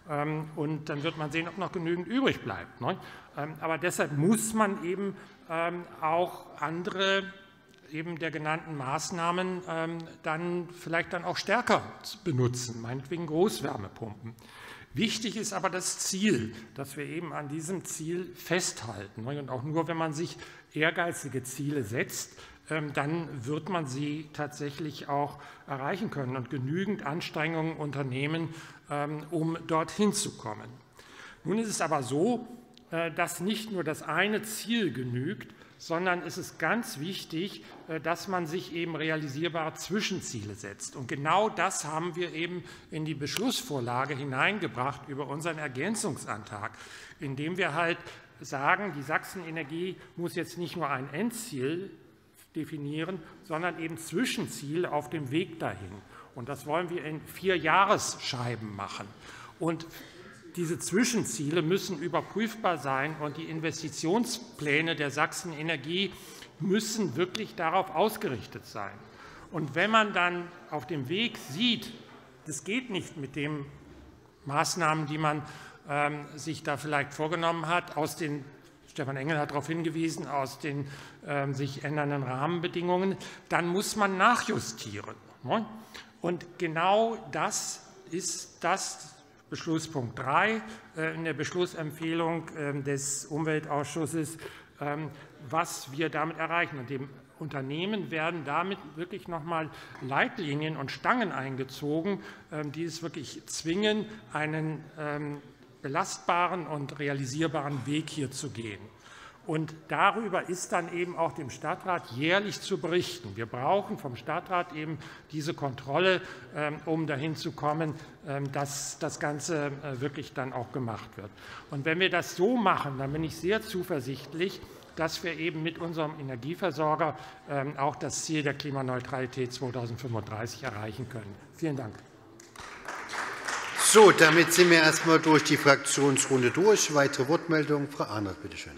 Und dann wird man sehen, ob noch genügend übrig bleibt. Aber deshalb muss man eben auch andere eben der genannten Maßnahmen dann vielleicht auch stärker benutzen, meinetwegen Großwärmepumpen. Wichtig ist aber das Ziel, dass wir eben an diesem Ziel festhalten. Und auch nur, wenn man sich ehrgeizige Ziele setzt, dann wird man sie tatsächlich auch erreichen können und genügend Anstrengungen unternehmen, um dorthin zu kommen. Nun ist es aber so, dass nicht nur das eine Ziel genügt, sondern es ist ganz wichtig, dass man sich eben realisierbare Zwischenziele setzt. Und genau das haben wir eben in die Beschlussvorlage hineingebracht über unseren Ergänzungsantrag, indem wir halt sagen, die Sachsenenergie muss jetzt nicht nur ein Endziel definieren, sondern eben Zwischenziele auf dem Weg dahin. Und das wollen wir in 4 Jahresscheiben machen. Und diese Zwischenziele müssen überprüfbar sein und die Investitionspläne der Sachsenenergie müssen wirklich darauf ausgerichtet sein. Und wenn man dann auf dem Weg sieht, das geht nicht mit den Maßnahmen, die man sich da vielleicht vorgenommen hat, Stefan Engel hat darauf hingewiesen, aus den sich ändernden Rahmenbedingungen, dann muss man nachjustieren. Und genau das ist das Beschlusspunkt 3 in der Beschlussempfehlung des Umweltausschusses, was wir damit erreichen. Und dem Unternehmen werden damit wirklich noch mal Leitlinien und Stangen eingezogen, die es wirklich zwingen, einen belastbaren und realisierbaren Weg hier zu gehen. Und darüber ist dann eben auch dem Stadtrat jährlich zu berichten. Wir brauchen vom Stadtrat eben diese Kontrolle, um dahin zu kommen, dass das Ganze wirklich dann auch gemacht wird. Und wenn wir das so machen, dann bin ich sehr zuversichtlich, dass wir eben mit unserem Energieversorger auch das Ziel der Klimaneutralität 2035 erreichen können. Vielen Dank. So, damit sind wir erstmal durch die Fraktionsrunde durch. Weitere Wortmeldungen? Frau Arnold, bitte schön.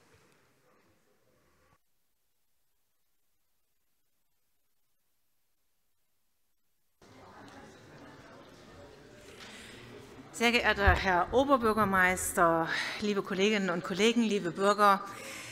Sehr geehrter Herr Oberbürgermeister, liebe Kolleginnen und Kollegen, liebe Bürger,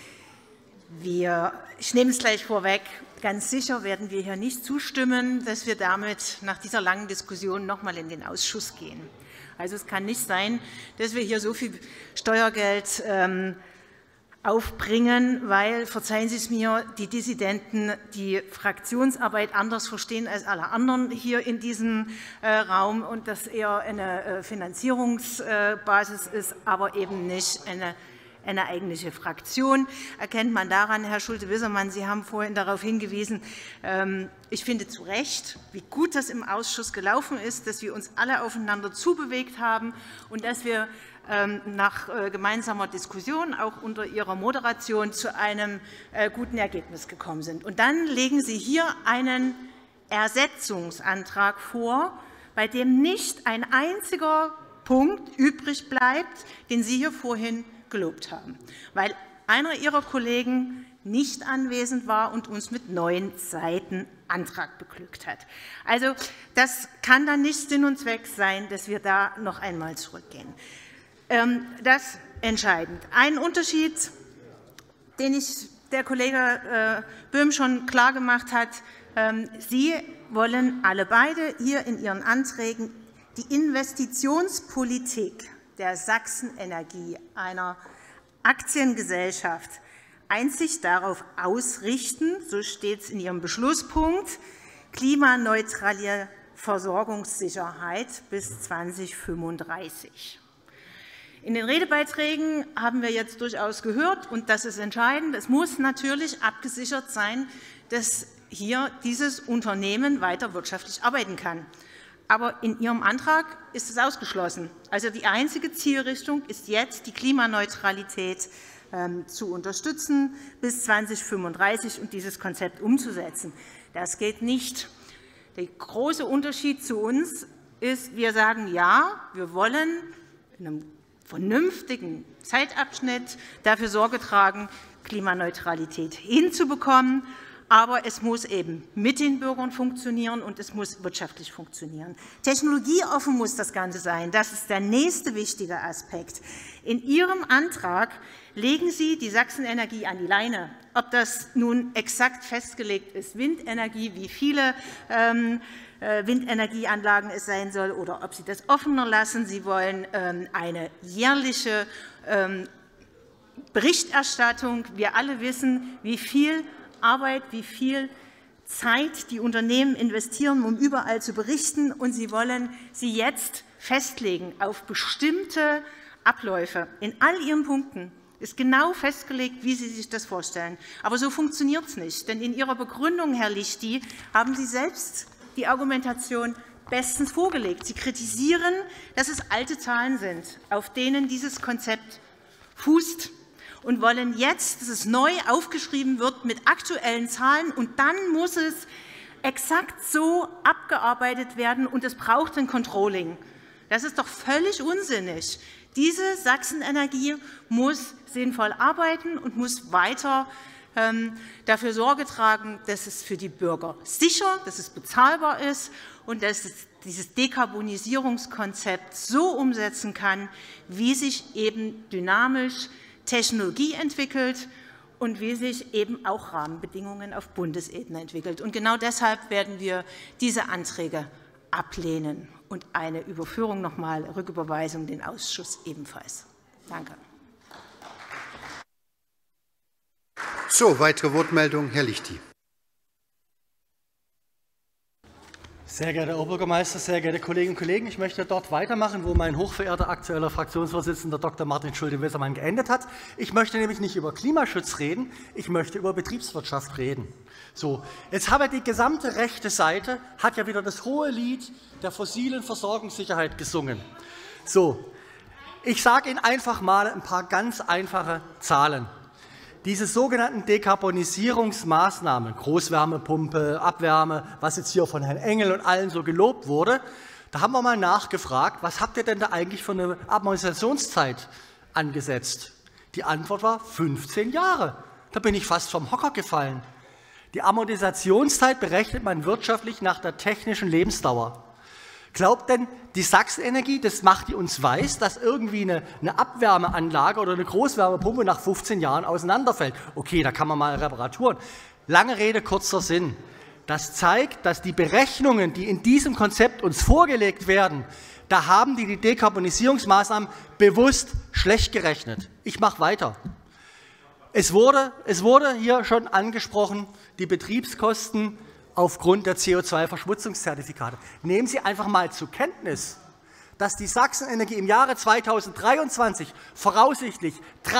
ich nehme es gleich vorweg, ganz sicher werden wir hier nicht zustimmen, dass wir damit nach dieser langen Diskussion noch einmal in den Ausschuss gehen. Also es kann nicht sein, dass wir hier so viel Steuergeld aufbringen, weil, verzeihen Sie es mir, die Dissidenten die Fraktionsarbeit anders verstehen als alle anderen hier in diesem Raum und das eher eine Finanzierungsbasis ist, aber eben nicht eine eigentliche Fraktion. Erkennt man daran, Herr Schulte-Wissermann, Sie haben vorhin darauf hingewiesen, ich finde zu Recht, wie gut das im Ausschuss gelaufen ist, dass wir uns alle aufeinander zubewegt haben und dass wir nach gemeinsamer Diskussion, auch unter Ihrer Moderation, zu einem guten Ergebnis gekommen sind. Und dann legen Sie hier einen Ersetzungsantrag vor, bei dem nicht ein einziger Punkt übrig bleibt, den Sie hier vorhin gelobt haben, weil einer Ihrer Kollegen nicht anwesend war und uns mit 9 Seiten Antrag beglückt hat. Also das kann dann nicht Sinn und Zweck sein, dass wir da noch einmal zurückgehen. Das ist entscheidend. Ein Unterschied, den der Kollege Böhm schon klargemacht hat, Sie wollen alle beide hier in Ihren Anträgen die Investitionspolitik der Sachsenenergie, einer Aktiengesellschaft, einzig darauf ausrichten, so steht es in Ihrem Beschlusspunkt, klimaneutrale Versorgungssicherheit bis 2035. In den Redebeiträgen haben wir jetzt durchaus gehört, und das ist entscheidend, es muss natürlich abgesichert sein, dass hier dieses Unternehmen weiter wirtschaftlich arbeiten kann. Aber in Ihrem Antrag ist es ausgeschlossen. Also die einzige Zielrichtung ist jetzt, die Klimaneutralität zu unterstützen bis 2035 und dieses Konzept umzusetzen. Das geht nicht. Der große Unterschied zu uns ist, wir sagen, ja, wir wollen in einem vernünftigen Zeitabschnitt dafür Sorge tragen, Klimaneutralität hinzubekommen. Aber es muss eben mit den Bürgern funktionieren und es muss wirtschaftlich funktionieren. Technologieoffen muss das Ganze sein. Das ist der nächste wichtige Aspekt. In Ihrem Antrag legen Sie die Sachsenenergie an die Leine. Ob das nun exakt festgelegt ist, Windenergie, wie viele Windenergieanlagen es sein soll, oder ob Sie das offener lassen. Sie wollen eine jährliche Berichterstattung. Wir alle wissen, wie viel Arbeit, wie viel Zeit die Unternehmen investieren, um überall zu berichten. Und Sie wollen sie jetzt festlegen auf bestimmte Abläufe. In all Ihren Punkten ist genau festgelegt, wie Sie sich das vorstellen. Aber so funktioniert es nicht. Denn in Ihrer Begründung, Herr Lichty, haben Sie selbst die Argumentation bestens vorgelegt. Sie kritisieren, dass es alte Zahlen sind, auf denen dieses Konzept fußt, und wollen jetzt, dass es neu aufgeschrieben wird mit aktuellen Zahlen, und dann muss es exakt so abgearbeitet werden, und es braucht ein Controlling. Das ist doch völlig unsinnig. Diese Sachsenenergie muss sinnvoll arbeiten und muss weiter dafür Sorge tragen, dass es für die Bürger sicher, dass es bezahlbar ist und dass es dieses Dekarbonisierungskonzept so umsetzen kann, wie sich eben dynamisch Technologie entwickelt und wie sich eben auch Rahmenbedingungen auf Bundesebene entwickelt. Und genau deshalb werden wir diese Anträge ablehnen und eine Überführung nochmal, Rücküberweisung in den Ausschuss ebenfalls. Danke. So, weitere Wortmeldungen, Herr Lichty. Sehr geehrter Herr Oberbürgermeister, sehr geehrte Kolleginnen und Kollegen, ich möchte dort weitermachen, wo mein hochverehrter aktueller Fraktionsvorsitzender Dr. Martin Schulte-Wesermann geendet hat. Ich möchte nämlich nicht über Klimaschutz reden, ich möchte über Betriebswirtschaft reden. So, jetzt habe die gesamte rechte Seite hat ja wieder das hohe Lied der fossilen Versorgungssicherheit gesungen. So, ich sage Ihnen einfach mal ein paar ganz einfache Zahlen. Diese sogenannten Dekarbonisierungsmaßnahmen, Großwärmepumpe, Abwärme, was jetzt hier von Herrn Engel und allen so gelobt wurde, da haben wir mal nachgefragt, was habt ihr denn da eigentlich für eine Amortisationszeit angesetzt? Die Antwort war 15 Jahre. Da bin ich fast vom Hocker gefallen. Die Amortisationszeit berechnet man wirtschaftlich nach der technischen Lebensdauer. Glaubt denn die Sachsenenergie, das macht die uns weiß, dass irgendwie eine Abwärmeanlage oder eine Großwärmepumpe nach 15 Jahren auseinanderfällt? Okay, da kann man mal Reparaturen. Lange Rede, kurzer Sinn. Das zeigt, dass die Berechnungen, die in diesem Konzept uns vorgelegt werden, da haben die Dekarbonisierungsmaßnahmen bewusst schlecht gerechnet. Ich mache weiter. Es wurde hier schon angesprochen, die Betriebskosten aufgrund der CO2-Verschmutzungszertifikate. Nehmen Sie einfach mal zur Kenntnis, dass die Sachsenenergie im Jahre 2023 voraussichtlich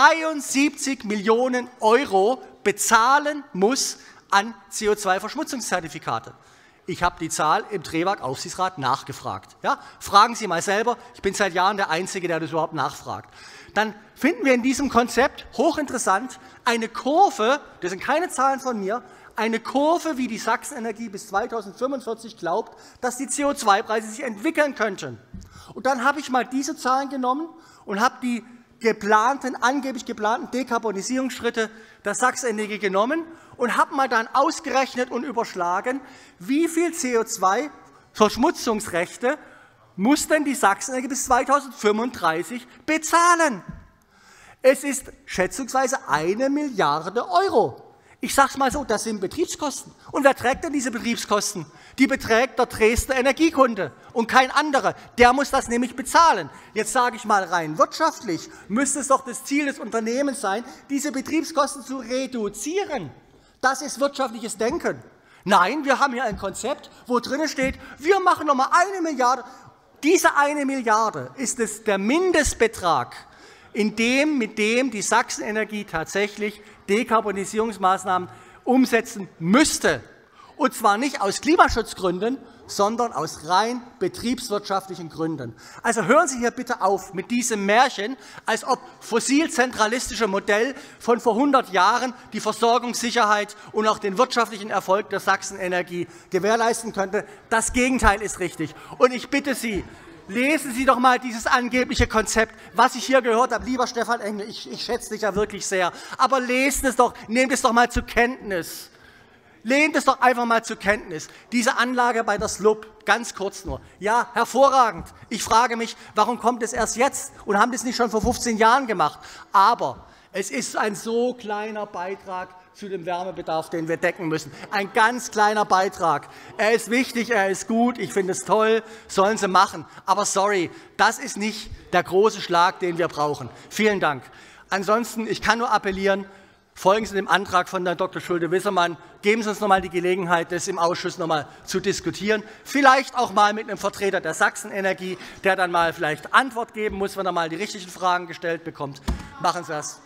73 Millionen € bezahlen muss an CO2-Verschmutzungszertifikate. Ich habe die Zahl im TREWAG-Aufsichtsrat nachgefragt. Ja? Fragen Sie mal selber, ich bin seit Jahren der Einzige, der das überhaupt nachfragt. Dann finden wir in diesem Konzept, hochinteressant, eine Kurve, das sind keine Zahlen von mir, eine Kurve, wie die Sachsenenergie bis 2045 glaubt, dass die CO2-Preise sich entwickeln könnten. Und dann habe ich mal diese Zahlen genommen und habe die angeblich geplanten Dekarbonisierungsschritte der Sachsenenergie genommen und habe mal dann ausgerechnet und überschlagen, wie viel CO2-Verschmutzungsrechte muss denn die Sachsenenergie bis 2035 bezahlen? Es ist schätzungsweise 1 Milliarde €. Ich sage es mal so, das sind Betriebskosten. Und wer trägt denn diese Betriebskosten? Die beträgt der Dresdner Energiekunde und kein anderer. Der muss das nämlich bezahlen. Jetzt sage ich mal rein wirtschaftlich, müsste es doch das Ziel des Unternehmens sein, diese Betriebskosten zu reduzieren. Das ist wirtschaftliches Denken. Nein, wir haben hier ein Konzept, wo drin steht, wir machen noch mal 1 Milliarde. Diese 1 Milliarde ist der Mindestbetrag, mit dem die Sachsenenergie tatsächlich Dekarbonisierungsmaßnahmen umsetzen müsste. Und zwar nicht aus Klimaschutzgründen, sondern aus rein betriebswirtschaftlichen Gründen. Also hören Sie hier bitte auf mit diesem Märchen, als ob fossilzentralistische Modell von vor 100 Jahren die Versorgungssicherheit und auch den wirtschaftlichen Erfolg der Sachsenenergie gewährleisten könnte. Das Gegenteil ist richtig. Und ich bitte Sie, lesen Sie doch einmal dieses angebliche Konzept, was ich hier gehört habe. Lieber Stefan Engel, ich schätze dich ja wirklich sehr, aber lest es doch, nehmt es doch einmal zur Kenntnis. Lehnt es doch einfach mal zur Kenntnis. Diese Anlage bei der SLUB, ganz kurz nur. Ja, hervorragend. Ich frage mich, warum kommt es erst jetzt und haben das nicht schon vor 15 Jahren gemacht? Aber es ist ein so kleiner Beitrag zu dem Wärmebedarf, den wir decken müssen. Ein ganz kleiner Beitrag. Er ist wichtig, er ist gut, ich finde es toll, sollen Sie machen. Aber sorry, das ist nicht der große Schlag, den wir brauchen. Vielen Dank. Ansonsten, ich kann nur appellieren, folgen Sie dem Antrag von Herrn Dr. Schulte-Wissermann. Geben Sie uns noch einmal die Gelegenheit, das im Ausschuss noch einmal zu diskutieren. Vielleicht auch mal mit einem Vertreter der Sachsenenergie, der dann mal vielleicht Antwort geben muss, wenn er mal die richtigen Fragen gestellt bekommt. Machen Sie das.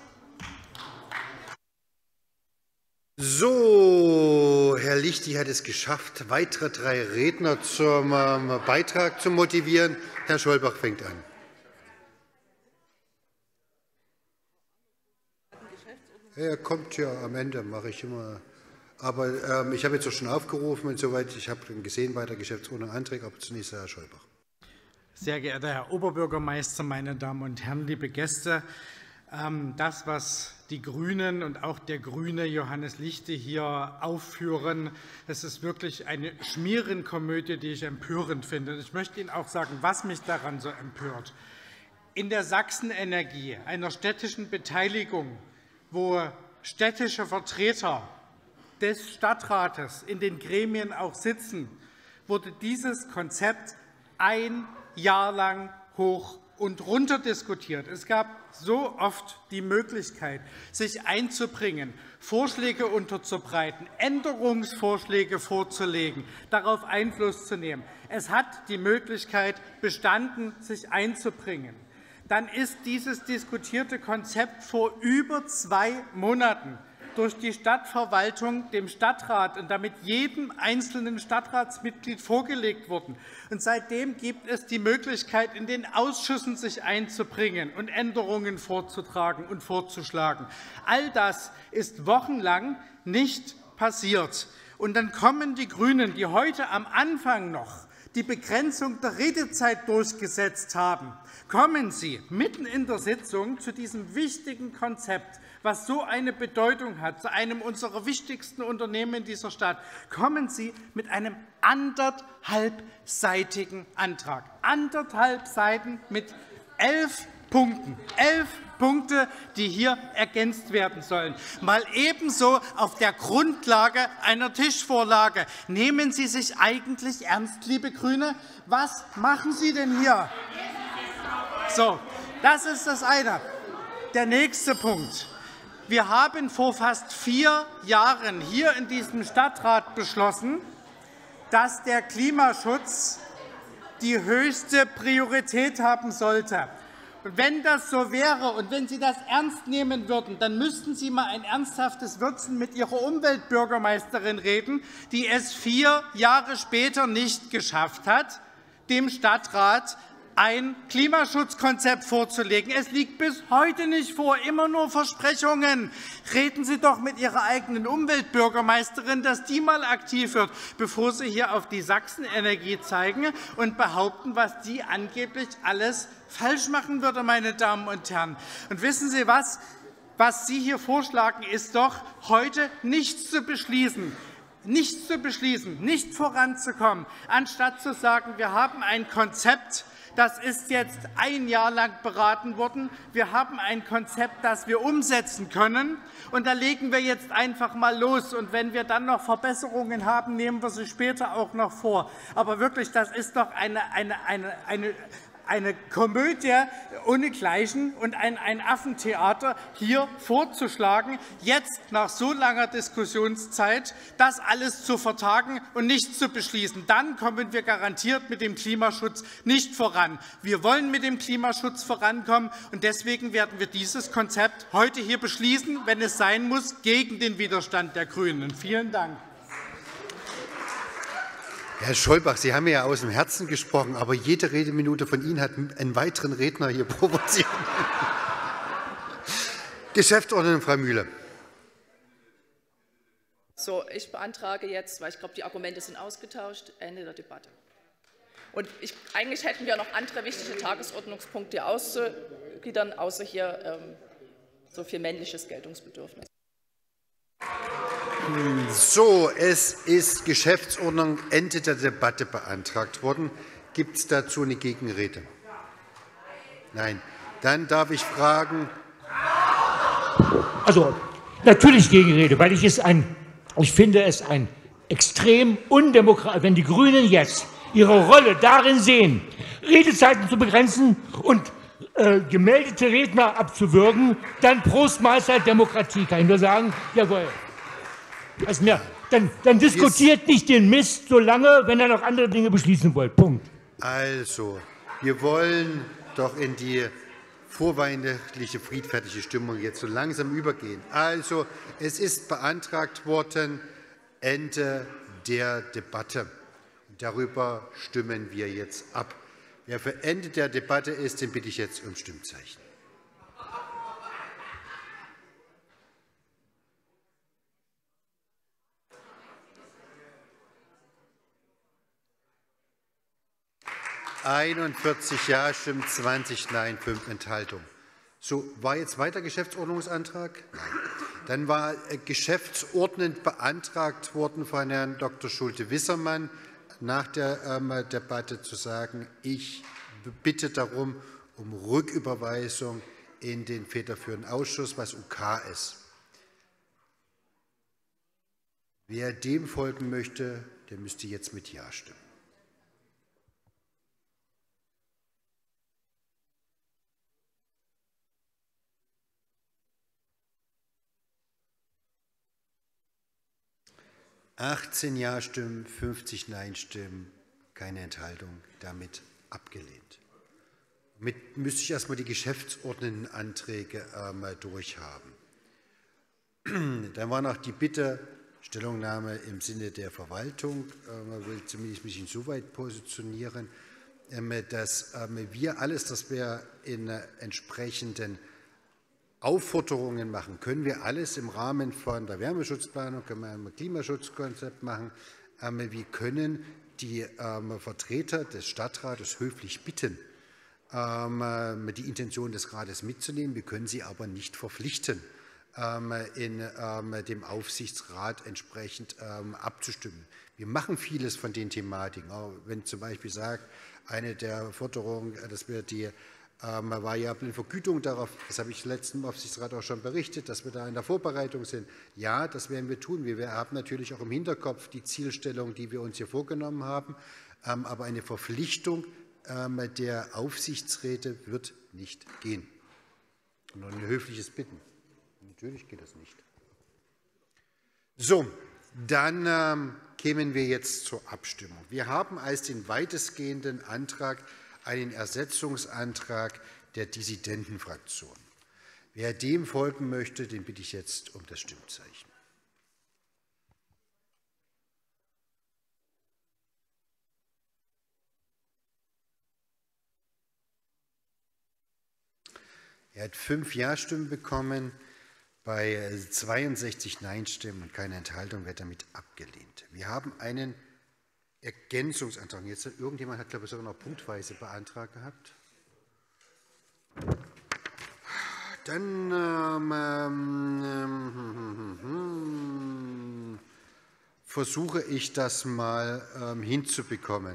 So, Herr Lichti hat es geschafft, weitere 3 Redner zum Beitrag zu motivieren. Herr Scholbach fängt an. Er kommt ja am Ende, mache ich immer. Aber ich habe jetzt auch schon aufgerufen und soweit. Ich habe gesehen, weiter Geschäftsordnung Anträge, aber zunächst Herr Scholbach. Sehr geehrter Herr Oberbürgermeister, meine Damen und Herren, liebe Gäste! Das, was die GRÜNEN und auch der Grüne Johannes Lichte hier aufführen, das ist wirklich eine Schmierenkomödie, die ich empörend finde. Ich möchte Ihnen auch sagen, was mich daran so empört. In der Sachsenenergie, einer städtischen Beteiligung, wo städtische Vertreter des Stadtrates in den Gremien auch sitzen, wurde dieses Konzept ein Jahr lang hoch und runter diskutiert. Es gab so oft die Möglichkeit, sich einzubringen, Vorschläge unterzubreiten, Änderungsvorschläge vorzulegen, darauf Einfluss zu nehmen. Es hat die Möglichkeit bestanden, sich einzubringen. Dann ist dieses diskutierte Konzept vor über 2 Monaten durch die Stadtverwaltung dem Stadtrat und damit jedem einzelnen Stadtratsmitglied vorgelegt worden. Und seitdem gibt es die Möglichkeit, in den Ausschüssen sich einzubringen und Änderungen vorzutragen und vorzuschlagen. All das ist wochenlang nicht passiert. Und dann kommen die GRÜNEN, die heute am Anfang noch die Begrenzung der Redezeit durchgesetzt haben, kommen Sie mitten in der Sitzung zu diesem wichtigen Konzept, was so eine Bedeutung hat, zu einem unserer wichtigsten Unternehmen in dieser Stadt, kommen Sie mit einem 1,5-seitigen Antrag. 1,5 Seiten mit 11 Punkten. 11 Punkte, die hier ergänzt werden sollen. Mal ebenso auf der Grundlage einer Tischvorlage. Nehmen Sie sich eigentlich ernst, liebe GRÜNE? Was machen Sie denn hier? So, das ist das eine. Der nächste Punkt. Wir haben vor fast 4 Jahren hier in diesem Stadtrat beschlossen, dass der Klimaschutz die höchste Priorität haben sollte. Und wenn das so wäre und wenn Sie das ernst nehmen würden, dann müssten Sie mal ein ernsthaftes Wörtchen mit Ihrer Umweltbürgermeisterin reden, die es 4 Jahre später nicht geschafft hat, dem Stadtrat ein Klimaschutzkonzept vorzulegen. Es liegt bis heute nicht vor, immer nur Versprechungen. Reden Sie doch mit Ihrer eigenen Umweltbürgermeisterin, dass die mal aktiv wird, bevor Sie hier auf die Sachsenenergie zeigen und behaupten, was die angeblich alles falsch machen würde, meine Damen und Herren. Und wissen Sie was? Was Sie hier vorschlagen, ist doch heute nichts zu beschließen. Nichts zu beschließen, nicht voranzukommen, anstatt zu sagen, wir haben ein Konzept, das ist jetzt 1 Jahr lang beraten worden. Wir haben ein Konzept, das wir umsetzen können. Und da legen wir jetzt einfach mal los. Und wenn wir dann noch Verbesserungen haben, nehmen wir sie später auch noch vor. Aber wirklich, das ist doch eine Komödie ohnegleichen und ein Affentheater hier vorzuschlagen, jetzt nach so langer Diskussionszeit das alles zu vertagen und nicht zu beschließen. Dann kommen wir garantiert mit dem Klimaschutz nicht voran. Wir wollen mit dem Klimaschutz vorankommen, und deswegen werden wir dieses Konzept heute hier beschließen, wenn es sein muss, gegen den Widerstand der GRÜNEN. Vielen Dank. Herr Scholbach, Sie haben ja aus dem Herzen gesprochen, aber jede Redeminute von Ihnen hat einen weiteren Redner hier provoziert. Geschäftsordnung, Frau Mühle. So, ich beantrage jetzt, weil ich glaube, die Argumente sind ausgetauscht, Ende der Debatte. Und eigentlich hätten wir noch andere wichtige Tagesordnungspunkte auszugliedern, außer hier so viel männliches Geltungsbedürfnis. So, es ist Geschäftsordnung Ende der Debatte beantragt worden. Gibt es dazu eine Gegenrede? Nein. Dann darf ich fragen. Also natürlich Gegenrede, weil ich finde es ein extrem undemokratisch, wenn die Grünen jetzt ihre Rolle darin sehen, Redezeiten zu begrenzen und gemeldete Redner abzuwürgen, dann Prost Mahlzeit Demokratie. Kann ich nur sagen, jawohl. Also dann diskutiert nicht den Mist so lange, wenn ihr noch andere Dinge beschließen wollt. Punkt. Also, wir wollen doch in die vorweihnachtliche, friedfertige Stimmung jetzt so langsam übergehen. Also, es ist beantragt worden, Ende der Debatte. Darüber stimmen wir jetzt ab. Wer für Ende der Debatte ist, den bitte ich jetzt um Stimmzeichen. (41 Ja-Stimmen, 20 Nein, 5 Enthaltungen). So, war jetzt weiter Geschäftsordnungsantrag? Nein. Dann war geschäftsordnend beantragt worden von Herrn Dr. Schulte-Wissermann, nach der Debatte zu sagen, ich bitte darum, um Rücküberweisung in den federführenden Ausschuss, was UK ist. Wer dem folgen möchte, der müsste jetzt mit Ja stimmen. (18 Ja-Stimmen, 50 Nein-Stimmen, keine Enthaltung, damit abgelehnt. Damit müsste ich erst einmal die geschäftsordnenden Anträge durchhaben. Dann war noch die Bitte, Stellungnahme im Sinne der Verwaltung. Man will zumindest mich insoweit positionieren, dass wir alles, das wir in entsprechenden Aufforderungen machen, können wir alles im Rahmen von der Wärmeschutzplanung, können wir ein Klimaschutzkonzept machen. Wir können die Vertreter des Stadtrates höflich bitten, die Intention des Rates mitzunehmen. Wir können sie aber nicht verpflichten, in dem Aufsichtsrat entsprechend abzustimmen. Wir machen vieles von den Thematiken. Auch wenn zum Beispiel sagt, eine der Forderungen, dass wir die variable Vergütung darauf, das habe ich letzten Aufsichtsrat auch schon berichtet, dass wir da in der Vorbereitung sind. Ja, das werden wir tun. Wir haben natürlich auch im Hinterkopf die Zielstellung, die wir uns hier vorgenommen haben. Aber eine Verpflichtung der Aufsichtsräte wird nicht gehen. Nur ein höfliches Bitten. Natürlich geht das nicht. So, dann kämen wir jetzt zur Abstimmung. Wir haben als den weitestgehenden Antrag einen Ersetzungsantrag der Dissidentenfraktion. Wer dem folgen möchte, den bitte ich jetzt um das Stimmzeichen. Er hat 5 Ja-Stimmen bekommen, bei 62 Nein-Stimmen und keine Enthaltung wird damit abgelehnt. Wir haben einen Ergänzungsantrag. Jetzt irgendjemand hat, glaube ich, sogar noch punktweise beantragt gehabt. Dann versuche ich das mal hinzubekommen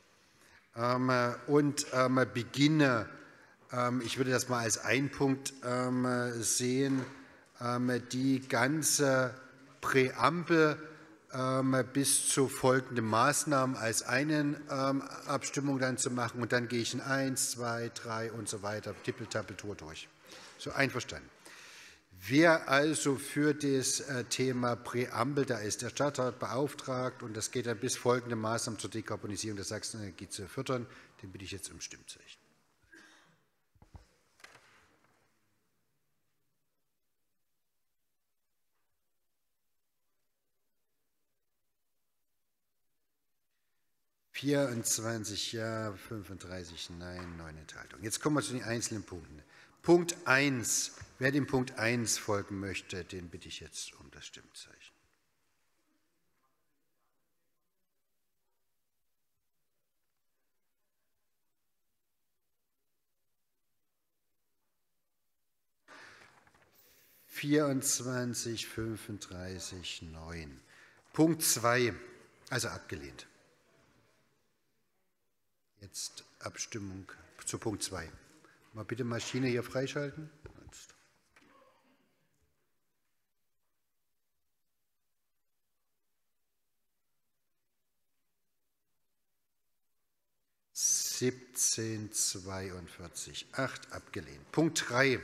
und beginne. Ich würde das mal als einen Punkt sehen, die ganze Präambel bis zu folgenden Maßnahmen als eine Abstimmung dann zu machen und dann gehe ich in 1, 2, 3 und so weiter, Tippeltappeltour durch. So, einverstanden. Wer also für das Thema Präambel, da ist der Stadtrat beauftragt und das geht dann bis folgende Maßnahmen zur Dekarbonisierung der Sachsenenergie zu fördern, den bitte ich jetzt um Stimmzeichen. 24 Ja, 35 Nein, 9 Enthaltungen. Jetzt kommen wir zu den einzelnen Punkten. Punkt 1. Wer dem Punkt 1 folgen möchte, den bitte ich jetzt um das Stimmzeichen. (24, 35, 9). Punkt 2, also abgelehnt. Jetzt Abstimmung zu Punkt 2. Mal bitte Maschine hier freischalten. Jetzt. (17, 42, 8) abgelehnt. Punkt 3.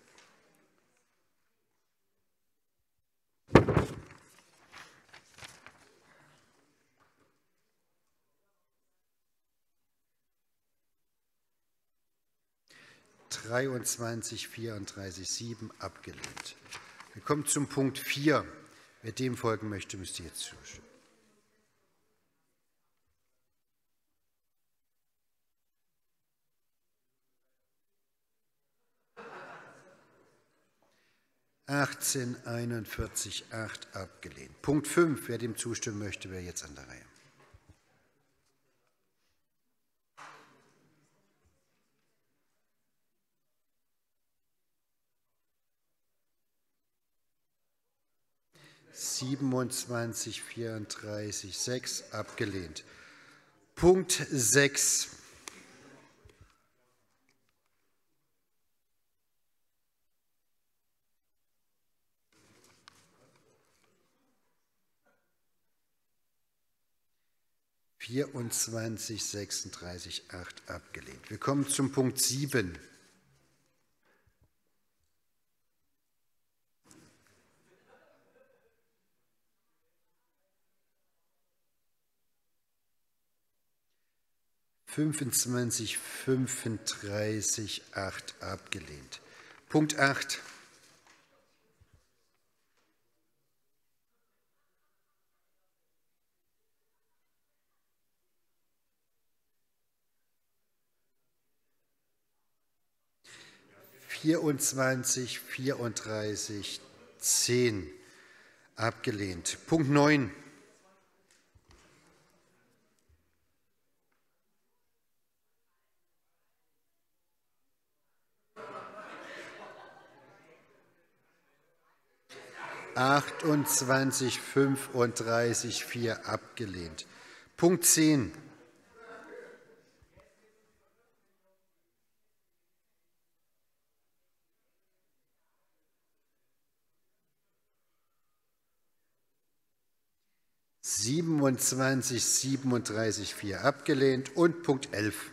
(23, 34, 7) abgelehnt. Wir kommen zum Punkt 4. Wer dem folgen möchte, müsste jetzt zustimmen. (18, 41, 8) abgelehnt. Punkt 5. Wer dem zustimmen möchte, wäre jetzt an der Reihe. (27, 34, 6) abgelehnt. Punkt 6. (24, 36, 8) abgelehnt. Wir kommen zum Punkt 7. (25, 35, 8) abgelehnt. Punkt 8. (24, 34, 10) abgelehnt. Punkt 9. (28, 35, 4) abgelehnt. Punkt 10. (27, 37, 4) abgelehnt. Und Punkt 11.